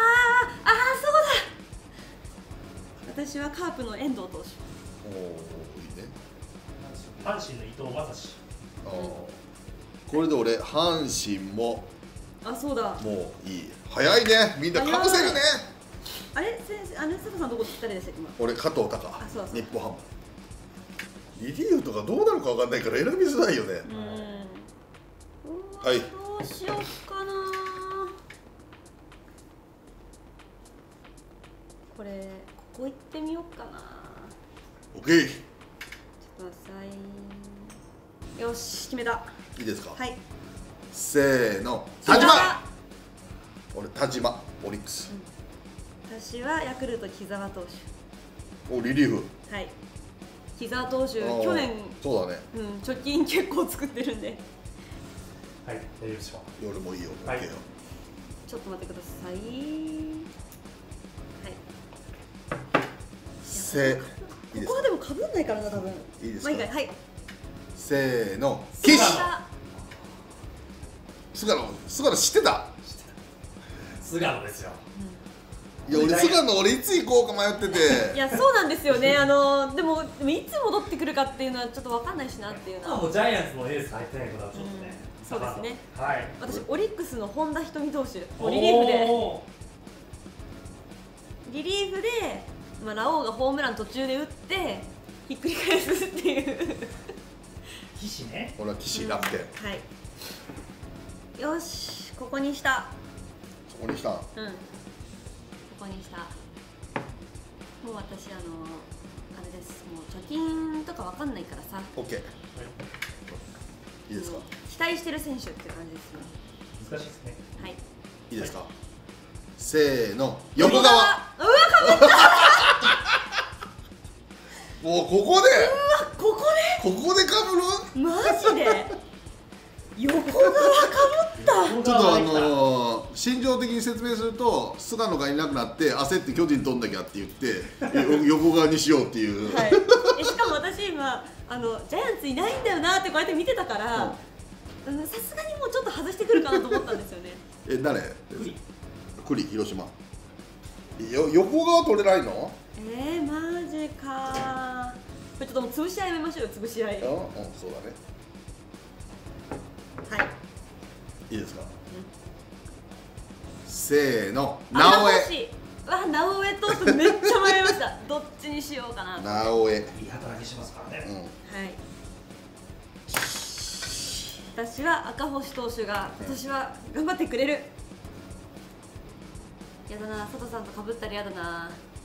私はカープの遠藤投手。 いいね。 阪神の伊藤将司。 これで俺阪神も。 そうだ。 もういい。早いね。みんなかぶせるね。 あれ先生、佐藤さんどこ誰でしたっけ今？ 俺加藤隆。 そうそう。 日本ハム。リリーフとかどうなるかわかんないから選びづらいよね。はい。 どうしようかな。これここ行ってみようかな。 オッケー。 ちょっと待って。よし決めた。 いいですか。 はい。 せーの。田島。俺田島オリックス。 私はヤクルト木澤投手。 おリリーフ。 はい。木澤投手去年そうだね。 貯金結構作ってるんで。 はい、大丈夫でしょう。 俺もいいよ。 はい。 ちょっと待ってください。はい。ここはでも被んないからな多分。 いいですか。 はい。 せーの。岸。菅野知ってた？ 菅野ですよ。 いや俺菅野いつ行こうか迷ってて。 いやそうなんですよね。でもいつ戻ってくるかっていうのはちょっと分かんないしなっていうのは。 もうジャイアンツのエース入ってないことはちょっとね。 そうですね。 はい。 私オリックスの本田仁美投手、リリーフでラオウがホームラン途中で打ってひっくり返すっていう。 岸ね。 俺は岸楽天。 はい。よしここにした。 そこにした。 ここにした。もう私あれです。もう貯金とかわかんないからさ。 オッケー。いいですか。 期待してる選手って感じですね。 難しいですね。 はい。 いいですか。せーの。横川。うわかぶった。もうここで。ここでかぶる？ マジで？横川かぶった。 ちょっと心情的に説明すると菅野がいなくなって焦って巨人取んなきゃって言って横川にしようっていう。 はい。しかも私今ジャイアンツいないんだよなってこうやって見てたから、さすがにもうちょっと外してくるかなと思ったんですよね。 誰？栗広島。横川取れないの？ マジか。これちょっともう潰し合いやめましょうよ。潰し合い。 そうだね。 はい。 いいですか。せーの。直江。 直江とめっちゃ迷いました。どっちにしようかな。 直江。 いい働きしますからね。 はい。私は赤星投手が今年は頑張ってくれる。やだな、佐藤さんと被ったらやだな。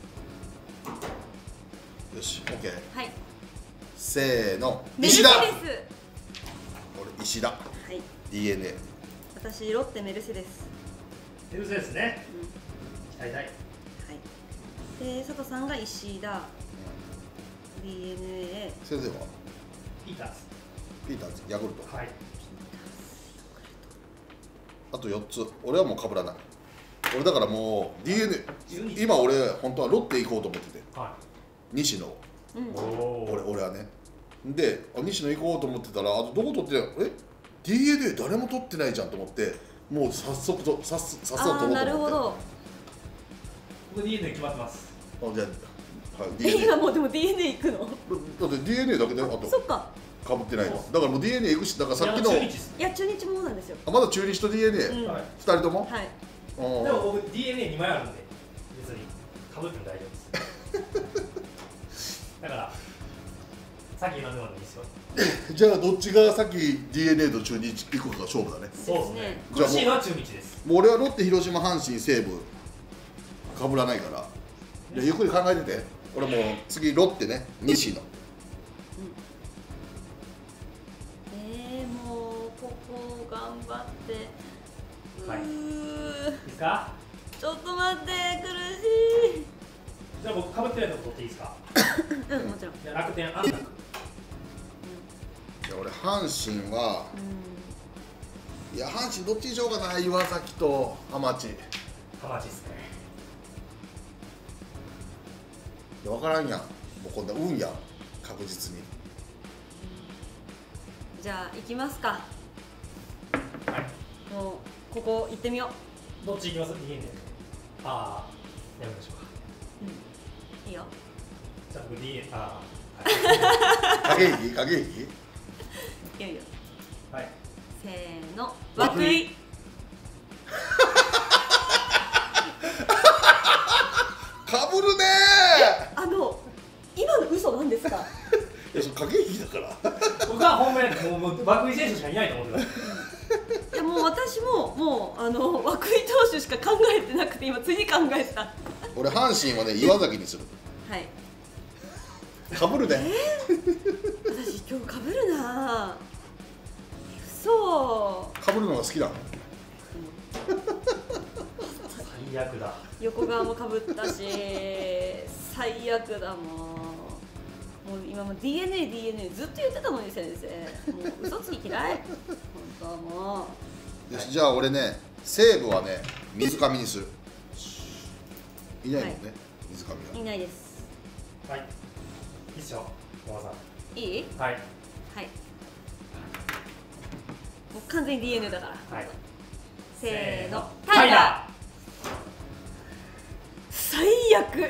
よし、オッケー。 はい。 せーの。 石田。 俺石田。 はい。 DNA。 私ロッテメルセデス。 メルセデスね。期待大。はい。 で佐藤さんが石田。DNA。 先生は？ ピーターズ。 ピーターズ、ヤクルト。 はい。 あと4つ。俺はもう被らない。俺だからもう DNA。今俺本当はロッテ行こうと思ってて。 はい。 西野。俺はね。で西野行こうと思ってたら、あとどこ取ってない？DNA 誰も取ってないじゃんと思って、もう早速取ろうと思って。 なるほど。 僕 DNA 決まってます。 じゃあ、はい、DNA。 今もうでも DNA 行くの？ だって DNA だけであと。 そっか。 被ってないです。だからもう DNA 行くし、だからさっきの。 いや中日もなんですよ。 まだ中日と DNA。2人とも。 はい。 でも僕 DNA2 枚あるんで別に被っても大丈夫です。だからさっき今のでもいいですよ。 じゃあどっちがさっき DNA と中日行くかが勝負だね。 そうですね。苦しいのは中日です。 もう俺はロッテ、広島、阪神、西武かぶらないから、ゆっくり考えてて。俺もう次ロッテね、西野。 もうここ頑張って。 はい。いいですか？ ちょっと待って、苦しい。 じゃあ僕かぶってないとこ取っていいですか？ もちろん。 楽天安楽。 俺阪神は、いや阪神どっちにしようかな。岩崎と浜地ですね。 いや分からんやん。もうこんな運やん、確実に。 じゃあ行きますか。 はい。 もうここ行ってみよう。どっち行きます？DNA。やめましょうか。 いいよ。 じゃあ僕 DNA。 影いいいよいよ。 はい。 せーの。涌井。 かぶるね今の嘘なんですか？ いや、それ駆け引きだから僕は本命でもう涌井選手しかいないと思ってた。 いやもう私も涌井投手しか考えてなくて今次考えた。 俺阪神はね岩崎にする。 はい。 かぶるね。 私今日かぶるな。嘘。 かぶるのが好きだ。 最悪だ。 横側もかぶったし最悪だもん。もう今も DNA ずっと言ってたのに先生。もう嘘つき嫌い。本当もう。よし、じゃあ俺ね西武はね水上にする。いないもんね、はい、水上は。 いないです。 はい。いいっしょ、山さん。 いい？ はい。 はい。もう完全に DNA だから。はい。せーの。タイガー。最悪。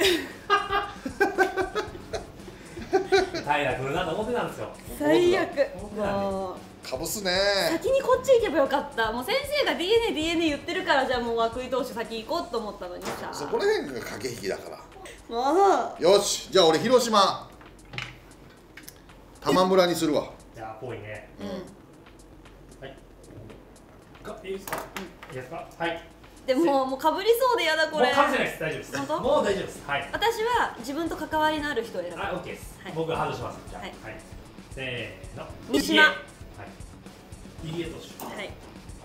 タイガー来るなと思ってたんですよ。 最悪。 もうかぶすね。 先にこっち行けばよかった。もう先生が DNA 言ってるからじゃあもう涌井投手先行こうと思ったのにさ。 そこら辺が駆け引きだから。 もう。 よし、じゃあ俺広島玉村にするわ。 じゃあぽいね。はい。いいですか？いいですか？はい。 でもうかぶりそうでやだこれ。 もうかぶせないです。大丈夫です。 本当？ もう大丈夫です。はい。 私は自分と関わりのある人を選ぶ。 はい、オッケーです。僕は外します。じゃあ、はい。せーの。 三島。はい。 入江投手。 はい。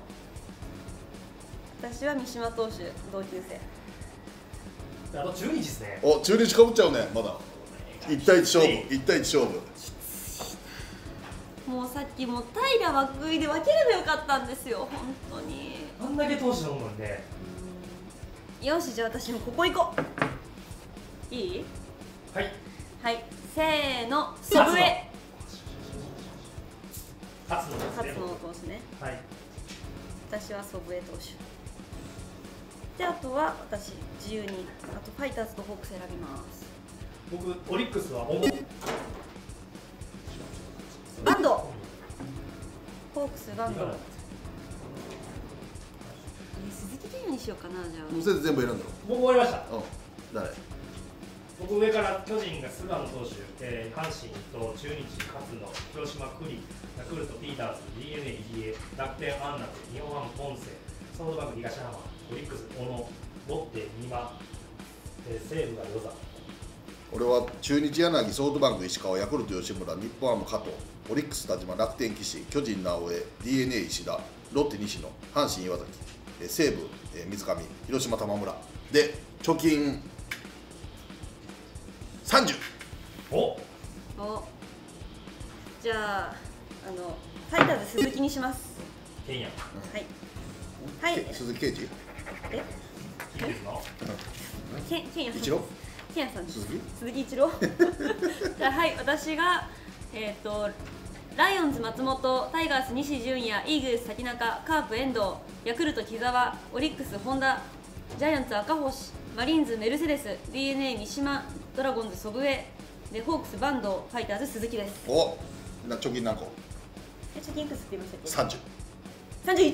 私は三島投手同級生。 あと中日ですね。 お、中日かぶっちゃうね。まだ1対1勝負。1対1勝負。 もうさっきも平涌井で分ければよかったんですよ。本当にあんだけ投手飲むんで。 よし、じゃあ私もここ行こう。いい？ はいはい、せーの、祖父江。 勝野投手ね。 はい。 私は祖父江投手で、あとは私自由に、あとファイターズとホークス選びます。 僕オリックスはバンド。ホークスバンド。鈴木健也にしようかな。じゃあもう全部選んだろ。 僕終わりました。 誰？ 僕上から巨人が菅野投手、阪神と中日勝野、広島クリ、ヤクルトピーターズ、DNA 入江、楽天安楽、日本ハムポンセ、ソフトバンク東浜、オリックス小野、ロッテ三馬、西武が与座。 俺は中日柳、ソフトバンク石川、ヤクルト吉村、日本ハム加藤、オリックス田島、楽天岸、巨人直江、DNA 石田、ロッテ西野、阪神岩崎、西武水上、広島玉村で貯金30。 おじゃあファイターズ鈴木にします。 ケンヤ。 はい。 鈴木啓治。 ケンヤさん。 一郎。 ケンヤさん。 鈴木一郎。じゃあはい、私がライオンズ松本、タイガース西純也、イーグルス瀧中、カープ遠藤、ヤクルト木澤、オリックス本田、ジャイアンツ赤星、マリーンズメルセデス、 DNA 三島、ドラゴンズ祖父江で、ホークス坂東、ファイターズ鈴木です。 お、貯金何個？ 貯金いくつって言いましたっけ ？30。 31。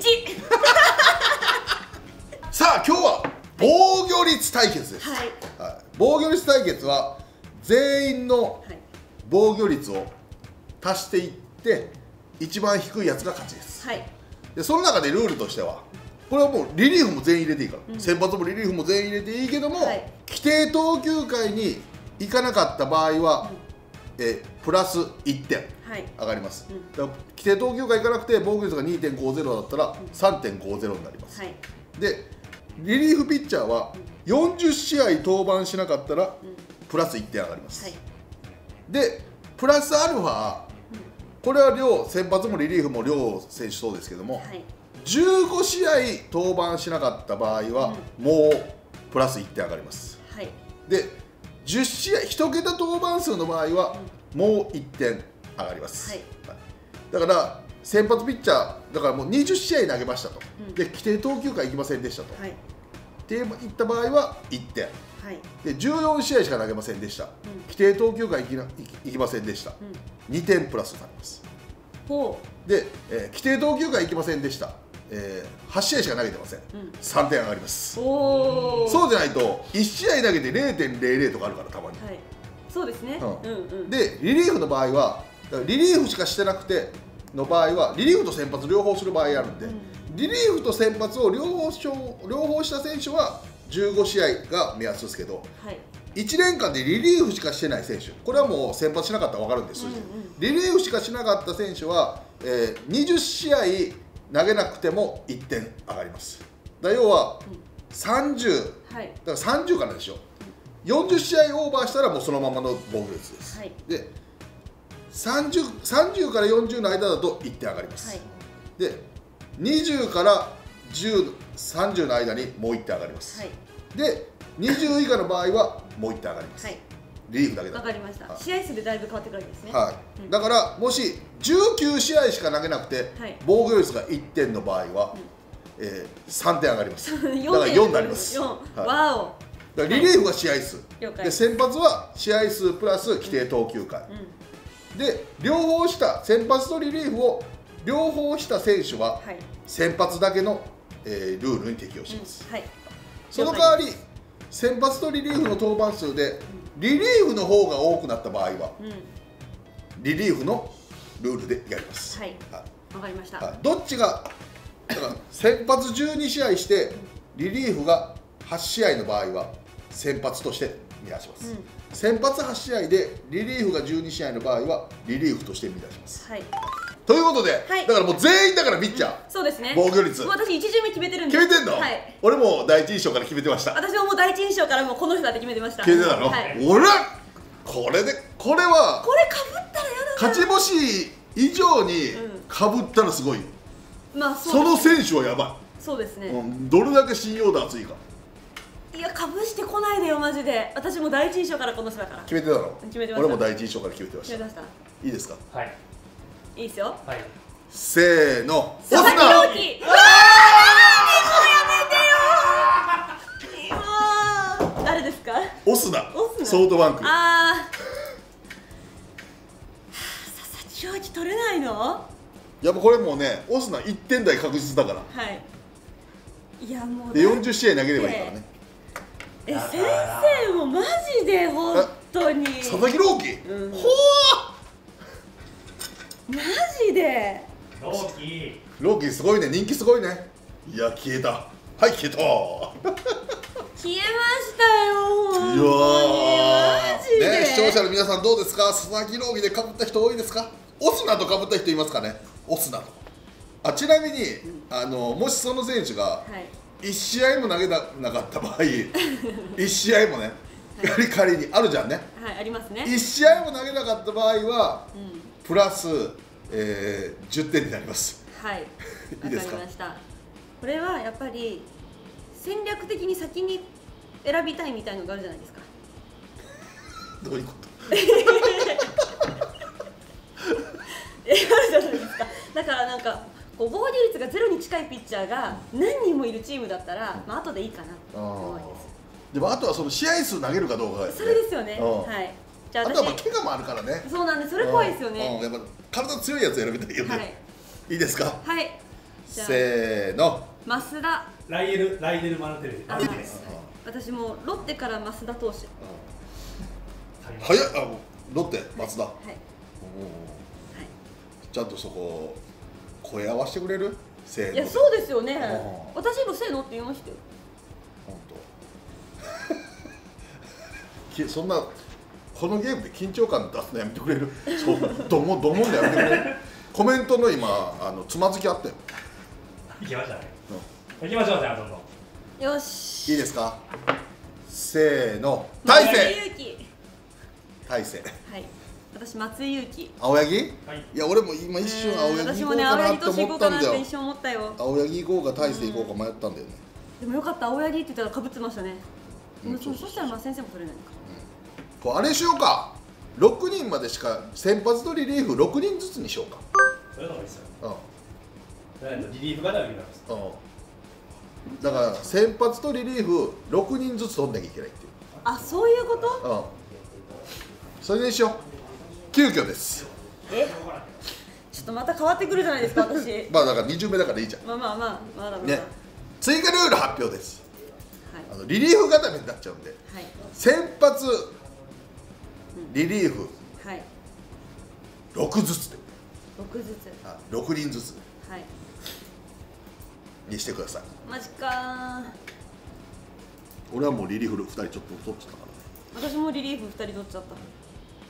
さあ今日は防御率対決です。 はい。 防御率対決は全員の防御率を足していって一番低いやつが勝ちです。はい。でその中でルールとしては、これはもうリリーフも全員入れていいから、先発もリリーフも全員入れていいけども、規定投球回に行かなかった場合は、プラス1点上がります。だから規定投球回行かなくて防御率が 2.50 だったら 3.50 になります。でリリーフピッチャーは40試合登板しなかったらプラス1点上がります。でプラスアルファ、これは両先発もリリーフも両選手そうですけども、15試合登板しなかった場合はもうプラス1点上がります。で10試合1桁登板数の場合はもう1点上がります。だから先発ピッチャーだからもう20試合投げましたと、で規定投球回行きませんでしたと、っていった場合は1点、で14試合しか投げませんでした、規定投球回行きませんでした、2点プラスになります。で、規定投球回行きませんでした、 8試合しか投げてません、3点上がります。 そうじゃないと1試合投げて 0.00 とかあるからたまに、 そうですね。 でリリーフの場合はリリーフしかしてなくての場合はリリーフと先発両方する場合あるんで、リリーフと先発を両方した選手は15試合が目安ですけど、1年間でリリーフしかしてない選手、これはもう先発しなかったら分かるんです、リリーフしかしなかった選手は、20試合投げなくても1点上がります。要は30、だから30からでしょ、40試合オーバーしたらもうそのままの防御率です、で30から40の間だと1点上がります、で20から30の間にもう1点上がります、で20以下の場合はもう1点上がります、リリーフだけだ。 分かりました、試合数でだいぶ変わってくるんですね。 だからもし19試合しか投げなくて防御率が1点の場合は、3点上がります。だから4になります。 わお。 リリーフは試合数、で先発は試合数プラス規定投球回、で両方した先発とリリーフを両方した選手は先発だけの、ルールに適用します、その代わり先発とリリーフの登板数でリリーフの方が多くなった場合は、リリーフのルールでやります。 わかりました。 どっちがだから先発12試合してリリーフが8試合の場合は先発として見出します、先発8試合でリリーフが12試合の場合はリリーフとして見出します、ということで、だからもう全員だからピッチャー、 そうですね、 防御率私1巡目決めてるんで。 決めてんの？俺も第一印象から決めてました。 私ももう第一印象からもうこの人だって決めてました。 決めてたの？俺これはこれかぶったらやだな。 勝ち星以上にかぶったらすごいよ。その選手はやばい。そうですね、 どれだけ信用度厚いか。 いや、かぶしてこないでよマジで。私も第一印象からこの人だから決めてたの？ 決めてました。 俺も第一印象から決めてました。いいですか？ いいですよ。 せーの、 佐々木朗希。誰ですか？ オスナ、ソフトバンク。 佐々木朗希取れないの？ やっぱこれもうね、オスナ1点台確実だから。 いやもうで40試合投げればいいからね。 先生もマジで本当に佐々木朗希、ほーマジで朗希すごいね、人気すごいね。いや消えた、消えた消えましたよ本当にマジで。 視聴者の皆さんどうですか？佐々木朗希でかぶった人多いですか？オスナとかぶった人いますかね？オスナと。ちなみにもしその選手が1試合も投げなかった場合、1試合もね、仮にあるじゃんね。 ありますね。 1試合も投げなかった場合はプラス10点になります。いいですか？ これはやっぱり戦略的に先に選びたいみたいのがあるじゃないですか。 どういうこと？ あるじゃないですか。だからなんか防御率がゼロに近いピッチャーが何人もいるチームだったら、後でいいかなと思うんです。 でもあとはその試合数投げるかどうかが、 それですよね。 じゃああとは怪我もあるからね。 そうなんです。それ怖いですよね。 やっぱ体強いやつ選びたいよね。いいですか？せーの。 増田。 ライデルマルテル。 私もロッテから増田投手。 早っ。ロッテ松田。ちゃんとそこ声合わせてくれる？せーの。 いやそうですよね。私今せーのって言いましたよ。 そんなこのゲームで緊張感出すのやめてくれる？どもんでやめてくれる？コメントの今つまずきあったよ。 いきましたね。いきましょう。じゃあどんどん。 よし。 いいですか？せーの。大勢。大勢。 私松井裕樹。 青柳？いや俺も今一瞬青柳行こうかなって思ったんだよ。 一瞬思ったよ。 青柳行こうか大勢行こうか迷ったんだよね。 でもよかった、青柳って言ったらかぶってましたね。そしたら先生も取れないのか。あれしようか。6人までしか先発とリリーフ6人ずつにしようか。 そういうのがいいですよ。リリーフが投げるんです。 だから先発とリリーフ6人ずつ取んなきゃいけないっていう。 そういうこと？ それにしよう。急遽です。 ちょっとまた変わってくるじゃないですか私。 まあだから2巡目だからいいじゃん。 まあまだね。追加ルール発表です。リリーフ固めになっちゃうんで、先発リリーフ6ずつで6人ずつにしてください。 マジか。 俺はもうリリーフ2人ちょっと取っちゃったからね。私もリリーフ2人取っちゃった。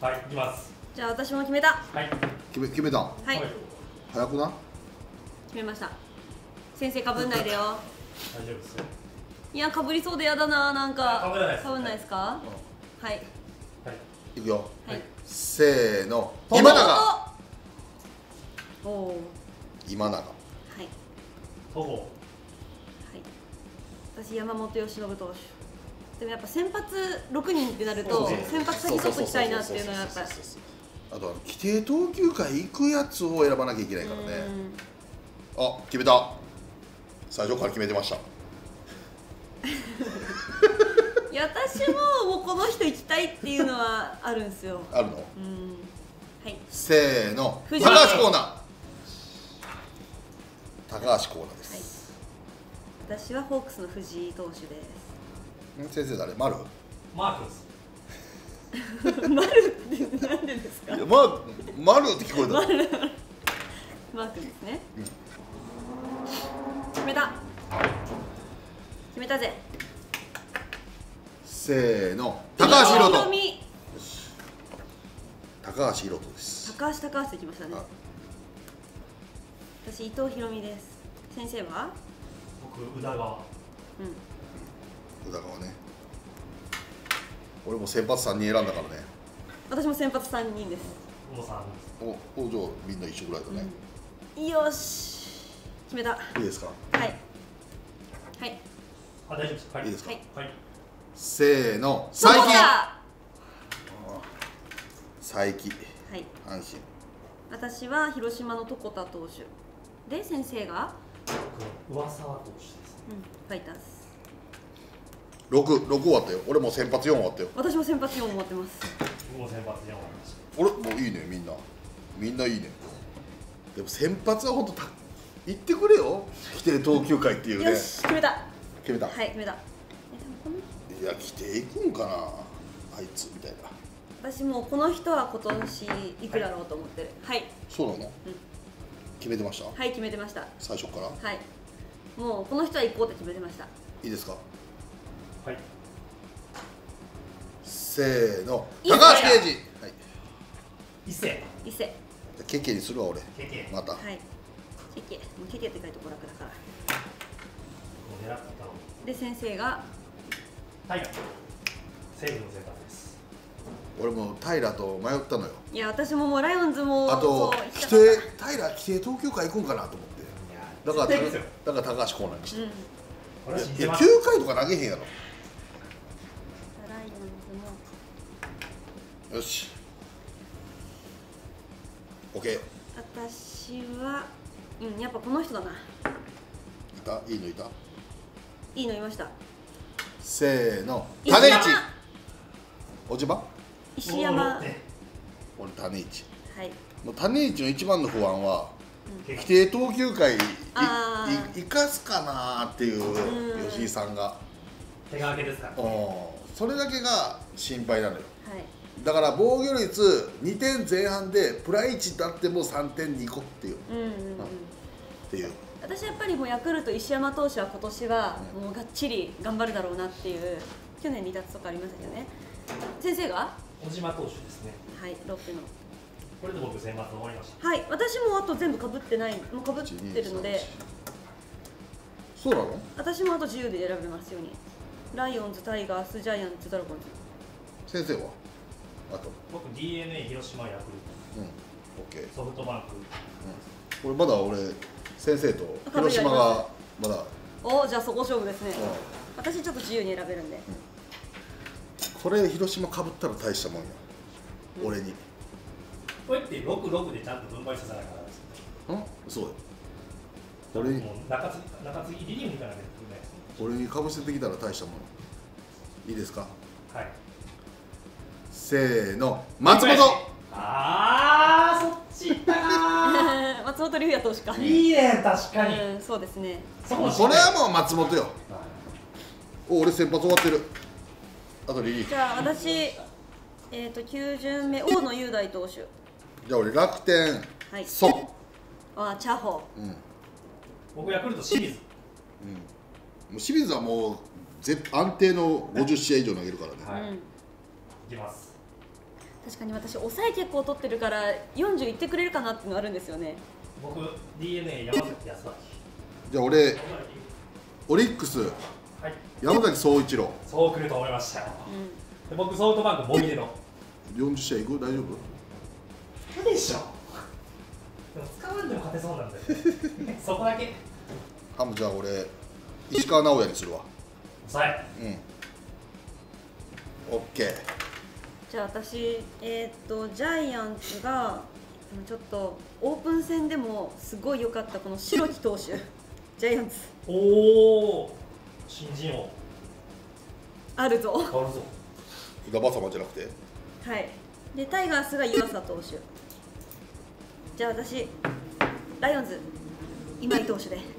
はい、いきます。 じゃあ私も決めた。 はい、 決めたん。 はい、 早くな。 決めました。先生かぶんないでよ。 大丈夫ですよ。 いや、かぶりそうでやだな。なんかかぶらないです。 かぶんないですか。はい、 いくよ。 はい、 せーの。今永。 おお、 今永。はい。 戸郷。はい。 私山本由伸投手。でもやっぱ先発6人ってなると先発先取っときたいなっていうのはやっぱり。 あと規定投球回行くやつを選ばなきゃいけないからね。あ、決めた。最初から決めてました。 いや、私もうこの人行きたいっていうのはあるんですよ。 あるの？ はい。 せーの。高橋光成。高橋光成です。 私はホークスの藤井投手です。 先生誰？丸？ マークです。 丸ってなんでですか？ 丸って聞こえた。 マークですね。決めた。決めたぜ。 せーの。高橋宏斗。高橋宏斗です。 高橋できましたね。私伊藤博美です。先生は？ 僕宇田川。 宇田川ね。俺も先発3人選んだからね。 私も先発3人です。 じゃあみんな一緒ぐらいだね。 よし、決めた。 いいですか？ はいはい。 あ、大丈夫です。 いいですか？ はい。 せーの。才木。才木。はい。阪神。 私は広島の床田投手で、先生が上沢投手です。 ファイターズ。 6終わったよ。俺も先発4終わったよ。 私も先発4終わってます。 僕も先発4終わりました。 俺もういいね、みんないいね。でも先発は本当言ってくれよ。規定投球回っていうね。 よし、決めた。 決めた。 はい、決めた。 いや、規定いくんかな、あいつみたいな。 私もこの人は今年いくだろうと思ってる。はい。 そうなの？決めてました？ はい、決めてました。 最初から？ はい。もうこの人は行こうって決めてました。 いいですか？ はい。 せーの。高橋奎二。はい。 伊勢。 ケケにするわ俺。また。 はい。ケケって書いて娯楽だから。で先生が。 平。西武の先発です。 俺も平と迷ったのよ。 いや、私ももうライオンズも。 あと平規定投球回行くんかなと思って。だから高橋光成にして。いや、9回とか投げへんやろ。よし。OK。 私は、やっぱこの人だな。 いいのいた？ いいのいました。 せーの。種市。小島？ 石山。 俺種市。 はい。 もう種市の一番の不安は規定投球回生かすかなっていう吉井さんが。 手がけですか？ それだけが心配なのよ。だから防御率2点前半でプラ1だっても3点2個っていう。っていう。 私やっぱりもうヤクルト石山投手は今年はもうがっちり頑張るだろうなっていう。去年離脱とかありましたよね。先生が小島投手ですね。 はい、ロッテの。 これで僕選抜終わりました。 はい、私もあと全部かぶってない、もうかぶってるので。 そうなの？ 私もあと自由で選べますように。ライオンズ、タイガース、ジャイアンツ、ドラゴンズ。先生は？あと僕 DNA 広島ヤクルト。ソフトバンク。 これまだ俺先生と広島がまだ。 じゃあそこ勝負ですね。私ちょっと自由に選べるんで。 これ広島かぶったら大したもんや。俺に。 これって6でちゃんと分配させないからです。 そうよ。 俺に中継ぎリリーフみたいなね。 俺にかぶせてきたら大したもん。いいですか？ はい。 せーの。松本。 そっちいったな。 本龍也投手か。 いいね、確かに。 そうですね。 これはもう松本よ。お、俺先発終わってる。あとリリーフ。 じゃあ私9巡目大野雄大投手。 じゃあ俺楽天はい。 孫。 あ、チャホ。 僕ヤクルト清水。 もう清水はもう安定の50試合以上投げるからね。 いきます。 確かに私抑え結構取ってるから40いってくれるかなっていうのあるんですよね。 僕 DNA 山崎康明。 じゃあ俺オリックス山崎総一郎。 そう来ると思いましたよ。で僕ソフトバンクモイネロ。 40試合いく？大丈夫？ そうでしょ。でも使わんでも勝てそうなんでそこだけ。 じゃあ俺石川直也にするわ。 抑え。 オッケー。 じゃあ私ジャイアンツがちょっとオープン戦でもすごい良かったこの白木投手ジャイアンツ。 おお、新人王あるぞ。 あるぞ。 宇田川様じゃなくて。 はい。でタイガースが湯浅投手。じゃあ私ライオンズ今井投手で。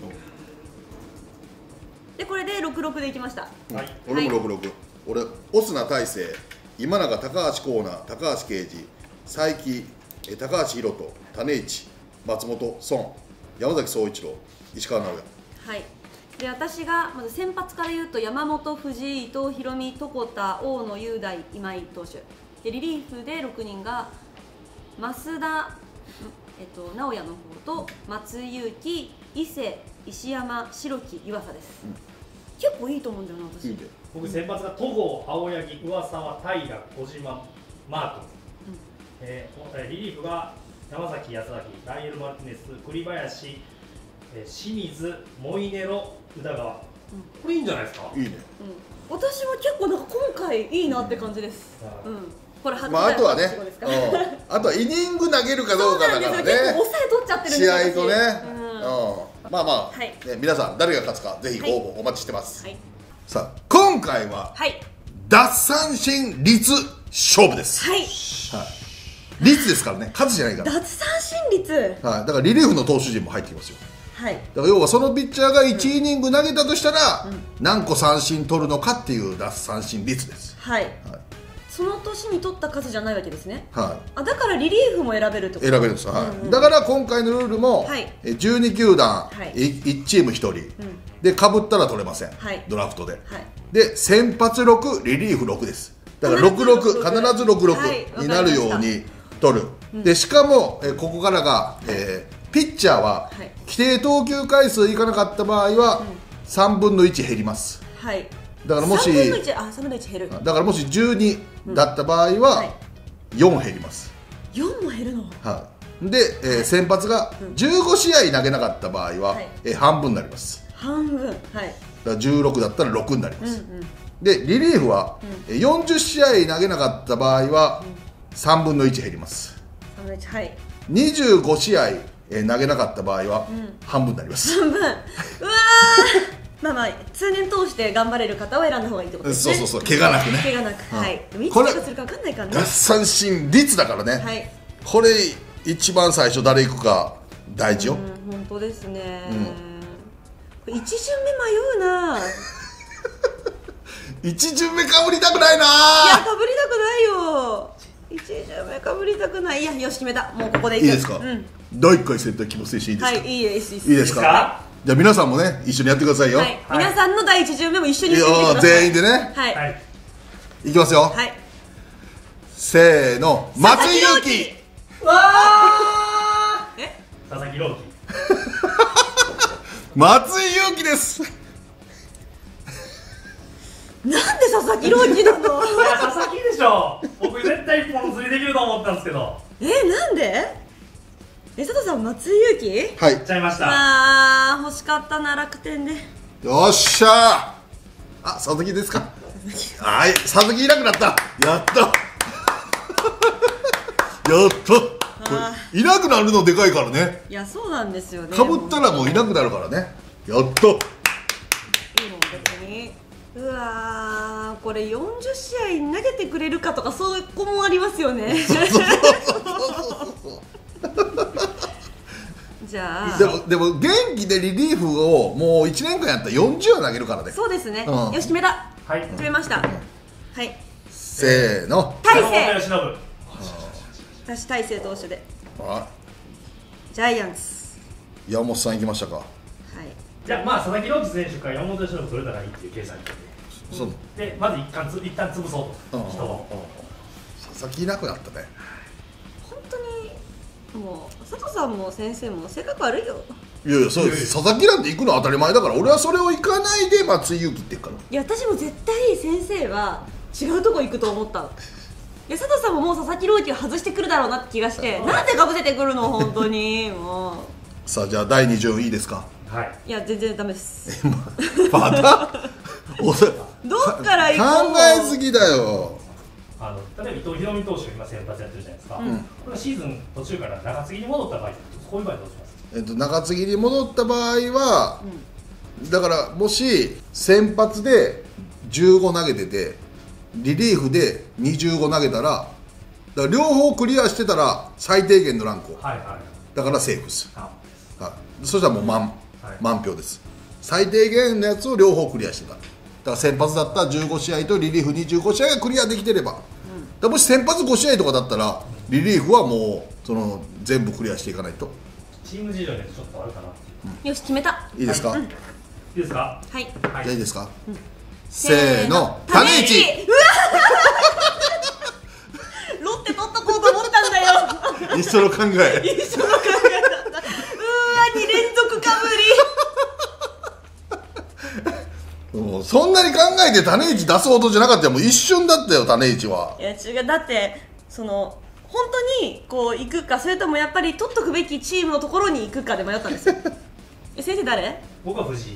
でこれで66でいきました。 はい。 俺も66。俺オスナ大勢、今永、高橋光成、高橋奎二、才木、高橋宏斗、種市、松本、孫、山崎総一郎、石川直也。 はい。で私がまず先発から言うと山本、藤井、伊藤大海、床田、大野雄大、今井投手。でリリーフで6人が増田、直哉の方と松井裕樹、伊勢、石山、白木、湯浅です。結構いいと思うんだよな私。 僕先発が戸郷、青柳、上沢、平、小島、マー君。リリーフが山崎康明、ライエル・マルティネス、栗林、清水、モイネロ、宇田川。これいいんじゃないですか。 いいね。 私は結構なんか今回いいなって感じです。これあとはね、あとはイニング投げるかどうかだからね。 結構抑え取っちゃってるんです試合とね。まあ皆さん誰が勝つかぜひご応募お待ちしてます。さあ今回は奪三振率勝負です。率ですからね、数じゃないから。 奪三振率。 だからリリーフの投手陣も入ってきますよ。だから要はそのピッチャーが1イニング投げたとしたら何個三振取るのかっていう奪三振率です。その年に取った数じゃないわけですね。だからリリーフも選べるってこと。選べるんです。だから今回のルールも12球団1チーム1人でかぶったら取れません、ドラフトで。で先発6リリーフ6です。だから66必ず66になるように取る。でしかもここからがピッチャーは規定投球回数いかなかった場合は3分の1減ります。だからもしだからもし12だった場合は4減ります。 4も減るの。 で先発が15試合投げなかった場合は半分になります。半分。だから16だったら6になります。でリリーフは40試合投げなかった場合は3分の1減ります。25試合投げなかった場合は半分になります。半分。うわまあ通年通して頑張れる方は選んだ方がいいってことですね。そう怪我なくね。怪我なく。でもいつ怪我するか分かんないからね。奪三振率だからね。これ一番最初誰行くか大事よ。本当ですね。1巡目迷うな。1巡目かぶりたくないな。いやかぶりたくないよ。1巡目かぶりたくない。いやよし決めた。もうここでいいですか。第1回戦隊気も選手いいですか。いいですか。じゃあ皆さんもね一緒にやってくださいよ。皆さんの第1巡目も一緒にやってください。全員でね。いきますよ。せーの、松井裕樹。わあ。佐々木朗希。松井裕樹です。なんで佐々木朗希なの。いや佐々木でしょ。僕絶対一本釣りできると思ったんですけど。なんで。佐藤さん、松井裕樹。はい。いっちゃいました。欲しかったな、楽天で。よっしゃー。佐々木ですか。はい、佐々木いなくなった。やった。やった。いなくなるのでかいからね。いや、そうなんですよね。かぶったらもういなくなるからね。やった。いいもん、別に。うわー、これ40試合投げてくれるかとか、そういう子もありますよね。 じゃあでも元気でリリーフをもう1年間やったら40は投げるからね。 そうですね、 うん、 よし決めた、 はい、 決めました、はい、 せーの、 大勢。私大勢投手でジャイアンツ。 山本さん行きましたか。はい、 じゃあまあ佐々木朗希選手から山本由伸取れたらいいっていう計算で、まず一旦潰そうと、人を佐々木いなくなったね。 本当にもう佐藤さんも先生も性格悪いよ。 いやいや、そう佐々木なんて行くの当たり前だから、俺はそれを行かないで松井裕樹って言うから。 いや私も絶対先生は違うとこ行くと思ったの。いや佐藤さんももう佐々木朗希を外してくるだろうなって気がして、なんでかぶせてくるの本当にもう。さあじゃあ第2順いいですか。 はい。 いや全然ダメです。 またどっから行こう。 考えすぎだよ。 例えば伊藤大海投手が今先発やってるじゃないですか、これシーズン途中から中継ぎに戻った場合、こういう場合どうします？ 中継ぎに戻った場合は、だからもし先発で15投げててリリーフで25投げたら、だから両方クリアしてたら最低限のランクを、だからセーフです。そしたらもう満票です。最低限のやつを両方クリアしてた。だから先発だったら15試合とリリーフ25試合がクリアできてれば、もし先発5試合とかだったらリリーフはもう全部クリアしていかないと。 チーム事情でちょっとあるかな。 よし決めた。 いいですか。いいですか。 はい。 じゃあいいですか。せーの、種市。 ロッテ取っとこうと思ったんだよ。 一緒の考え。 一緒の考えだった。2連続かぶり。 もうそんなに考えて種市出すほどじゃなかったよ。もう一瞬だったよ種市は。 いや違う、だって本当にこう行くか、それともやっぱり取っとくべきチームのところに行くかで迷ったんですよ。先生誰？ 僕は藤井。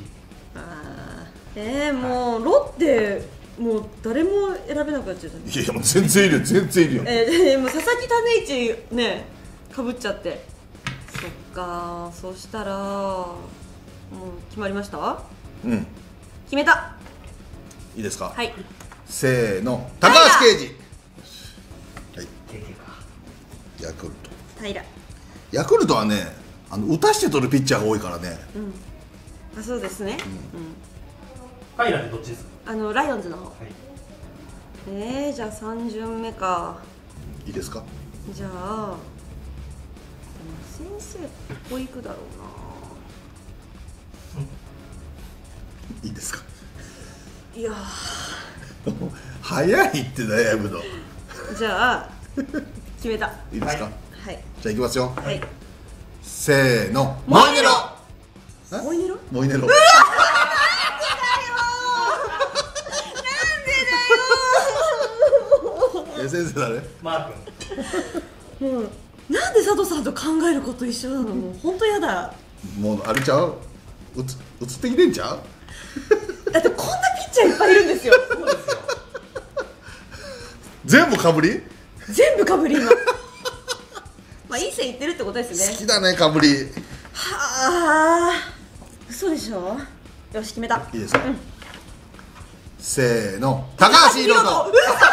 もうロッテもう誰も選べなくなっちゃった。 いやもう全然いるよ、全然いるよ。 もう佐々木種市ねかぶっちゃって。そっか、そしたらもう決まりました？うん。決めた。 いいですか。 はい。 せーの、高橋奎二。はい。ヤクルト。 平。 ヤクルトはね、打たして取るピッチャーが多いからね。 うん。あ、そうですね。 平ってどっちですか？ ライオンズの方。じゃあ3巡目か。 いいですか。 じゃあ先生ここ行くだろうな。 いいですか。 いや早いって悩むの。 じゃあ決めた。 いいですか。 はい。 じゃあいきますよ。 はい。 せーの、モイネロ。 モイネロ？ モイネロ。先生誰？ マー君。もうなんで佐藤さんと考えること一緒なの？もう本当やだ。 もうあれちゃう？映ってきてんちゃう？ だってこんなピッチャーいっぱいいるんですよ。 そうですよ。 全部かぶり？ 全部かぶり今。まあいい線いってるってことですね。 好きだねかぶり。 はあ。嘘でしょ？よし決めた。 いいですか。せーの、高橋宏斗。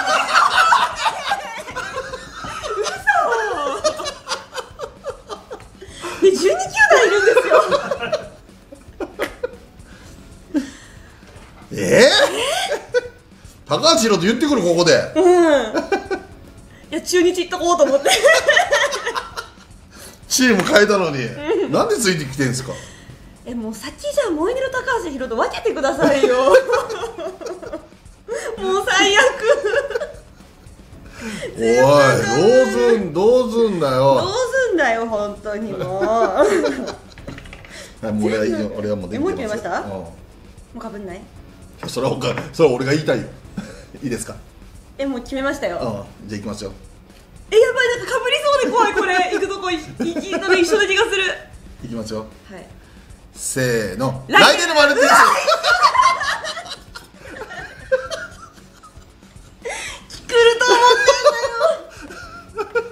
12球団いるんですよ。 高橋宏斗言ってくるここで。 いや中日行っとこうと思って。 チーム変えたのに、なんでついてきてんすか。 もう先じゃモイネロ高橋宏斗分けてくださいよ。もう最悪。 おいどうすんだよ。 どうすんだよ本当にもう。 もう俺はもうできてます。 もう決めました？もうかぶんない？ それは俺が言いたいよ。いいですか。 もう決めましたよ。 じゃあ行きますよ。 やばい、なんかかぶりそうで怖いこれ。行くとこ行ったら一緒な気がする。 行きますよ。 はい。 せーの、ライデルマルティネス。 来ると思ってんだよ。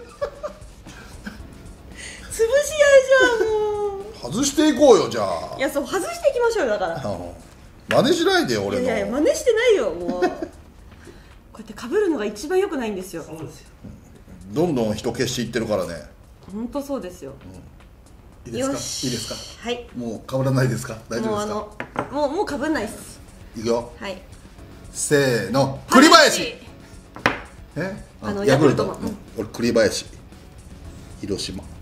潰し合いじゃんもう。 外していこうよじゃあ。 いやそう外していきましょうよだから。 真似しないでよ俺の。 いや真似してないよもう。こうやってかぶるのが一番良くないんですよ。 そうですよ。 どんどん人消していってるからね。 本当そうですよ。 いいですか？いいよしですか？ はい。 もう被らないですか？大丈夫ですか？ もう被んないっす。 いくよ。 はい。 せーの、栗林。ヤクルト。俺栗林。広島。はい。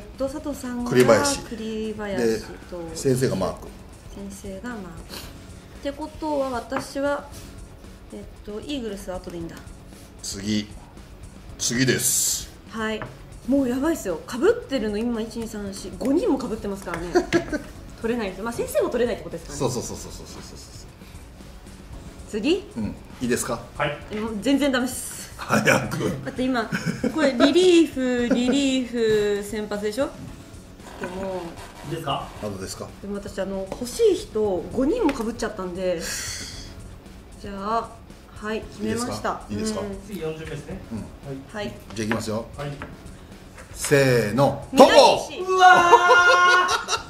佐藤さんが栗林と先生がマーク。 先生がマーク。ってことは私はイーグルスは後でいいんだ。次です。 はい。もうやばいっすよ。被ってるの今1、2、3、4、5人も被ってますからね。取れないです。まあ先生も取れないってことですからね。 そう。 次？ いいですか？ はい。 全然ダメです。 早く。 だって今これリリーフ先発でしょ。でもいいですか？ まだですか？ でも私欲しい人5人も被っちゃったんで、じゃあはい決めました。 いいですか？ 次40名ですね。 はい。 じゃあいきますよ。 はい。 せーの、戸郷。 うわ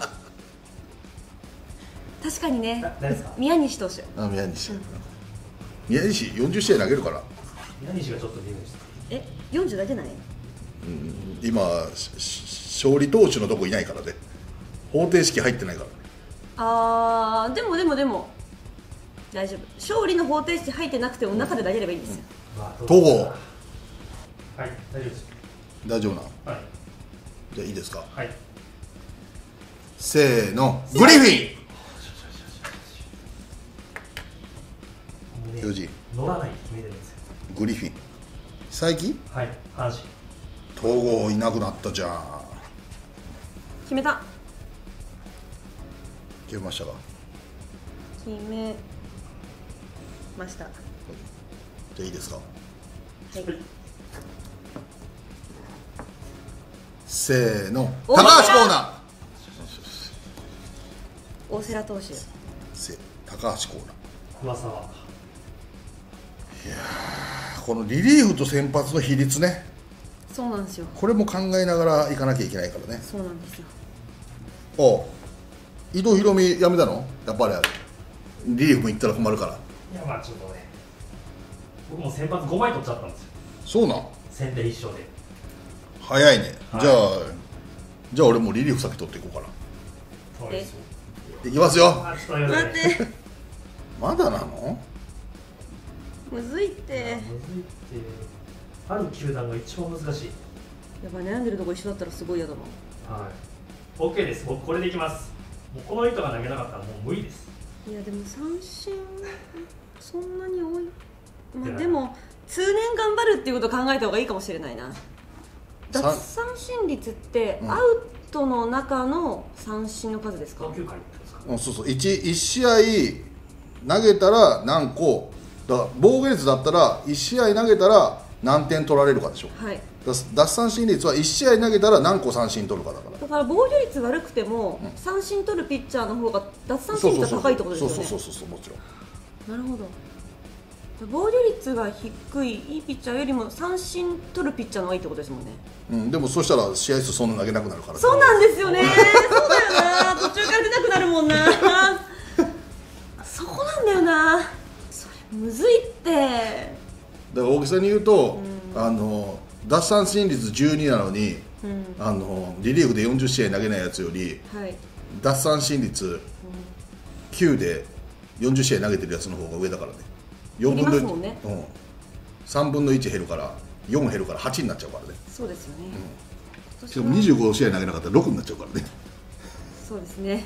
確かにね。 誰ですか？ 宮西投手。 宮西40試合投げるから。 宮西がちょっと出るんです。 40だけない？ 今勝利投手のとこいないからね。方程式入ってないからね。 でも大丈夫。勝利の方程式入ってなくても中で投げればいいんですよ。 戸郷。 はい、大丈夫です。 大丈夫な。 はい。 じゃあいいですか？ はい。 せーの、グリフィン。4時。 乗らないって決めてるんですよ。 グリフィン。最近？ はい、阪神。 戸郷いなくなったじゃん。 決めた。 決めましたか？ 決めました。 じゃあいいですか？ はい。 せーの、高橋光成。 大瀬良投手。 高橋光成。 噂は。 このリリーフと先発の比率ね。 そうなんですよ。 これも考えながらいかなきゃいけないからね。 そうなんですよ。 伊藤大海やめたの？やっぱりリリーフも行ったら困るから。 いや、まあちょっとね、僕も先発5枚取っちゃったんですよ。 そうなん？ 先手1勝で。 早いね。 はい、 じゃあ俺もうリリーフ先取っていこうかな。 そうですよ。 いきますよ。 待って。 まだなの？ むずいって。 ある球団が一番難しい。 やばい、悩んでるとこ一緒だったらすごい嫌だな。 はい。OK です。僕これでいきます。もうこの人が投げなかったらもう無理です。 いやでも三振そんなに多い。まあでも通年頑張るっていうことを考えた方がいいかもしれないな。奪三振率ってアウトの中の三振の数ですか？ 投球回ですか？ そう1試合投げたら何個だから防御率だったら1試合投げたら何点取られるかでしょ。 はい。 奪三振率は1試合投げたら何個三振取るかだから。 だから防御率悪くても、三振取るピッチャーの方が奪三振率が高いってことですよね。 そうもちろん。 なるほど。防御率が低いいいピッチャーよりも三振取るピッチャーの方がいいってことですもんね。 でもそしたら試合数そんな投げなくなるから。 そうなんですよね。そうだよな。途中から出なくなるもんな。そこなんだよな。それむずいって。 だから大げさに言うと、奪三振率12なのに、リリーフで40試合投げないやつより、奪三振率9で40試合投げてるやつの方が上だからね。4分の1、3分の1減るから4減るから8になっちゃうからね。 そうですよね。 しかも25試合投げなかったら6になっちゃうからね。 そうですね。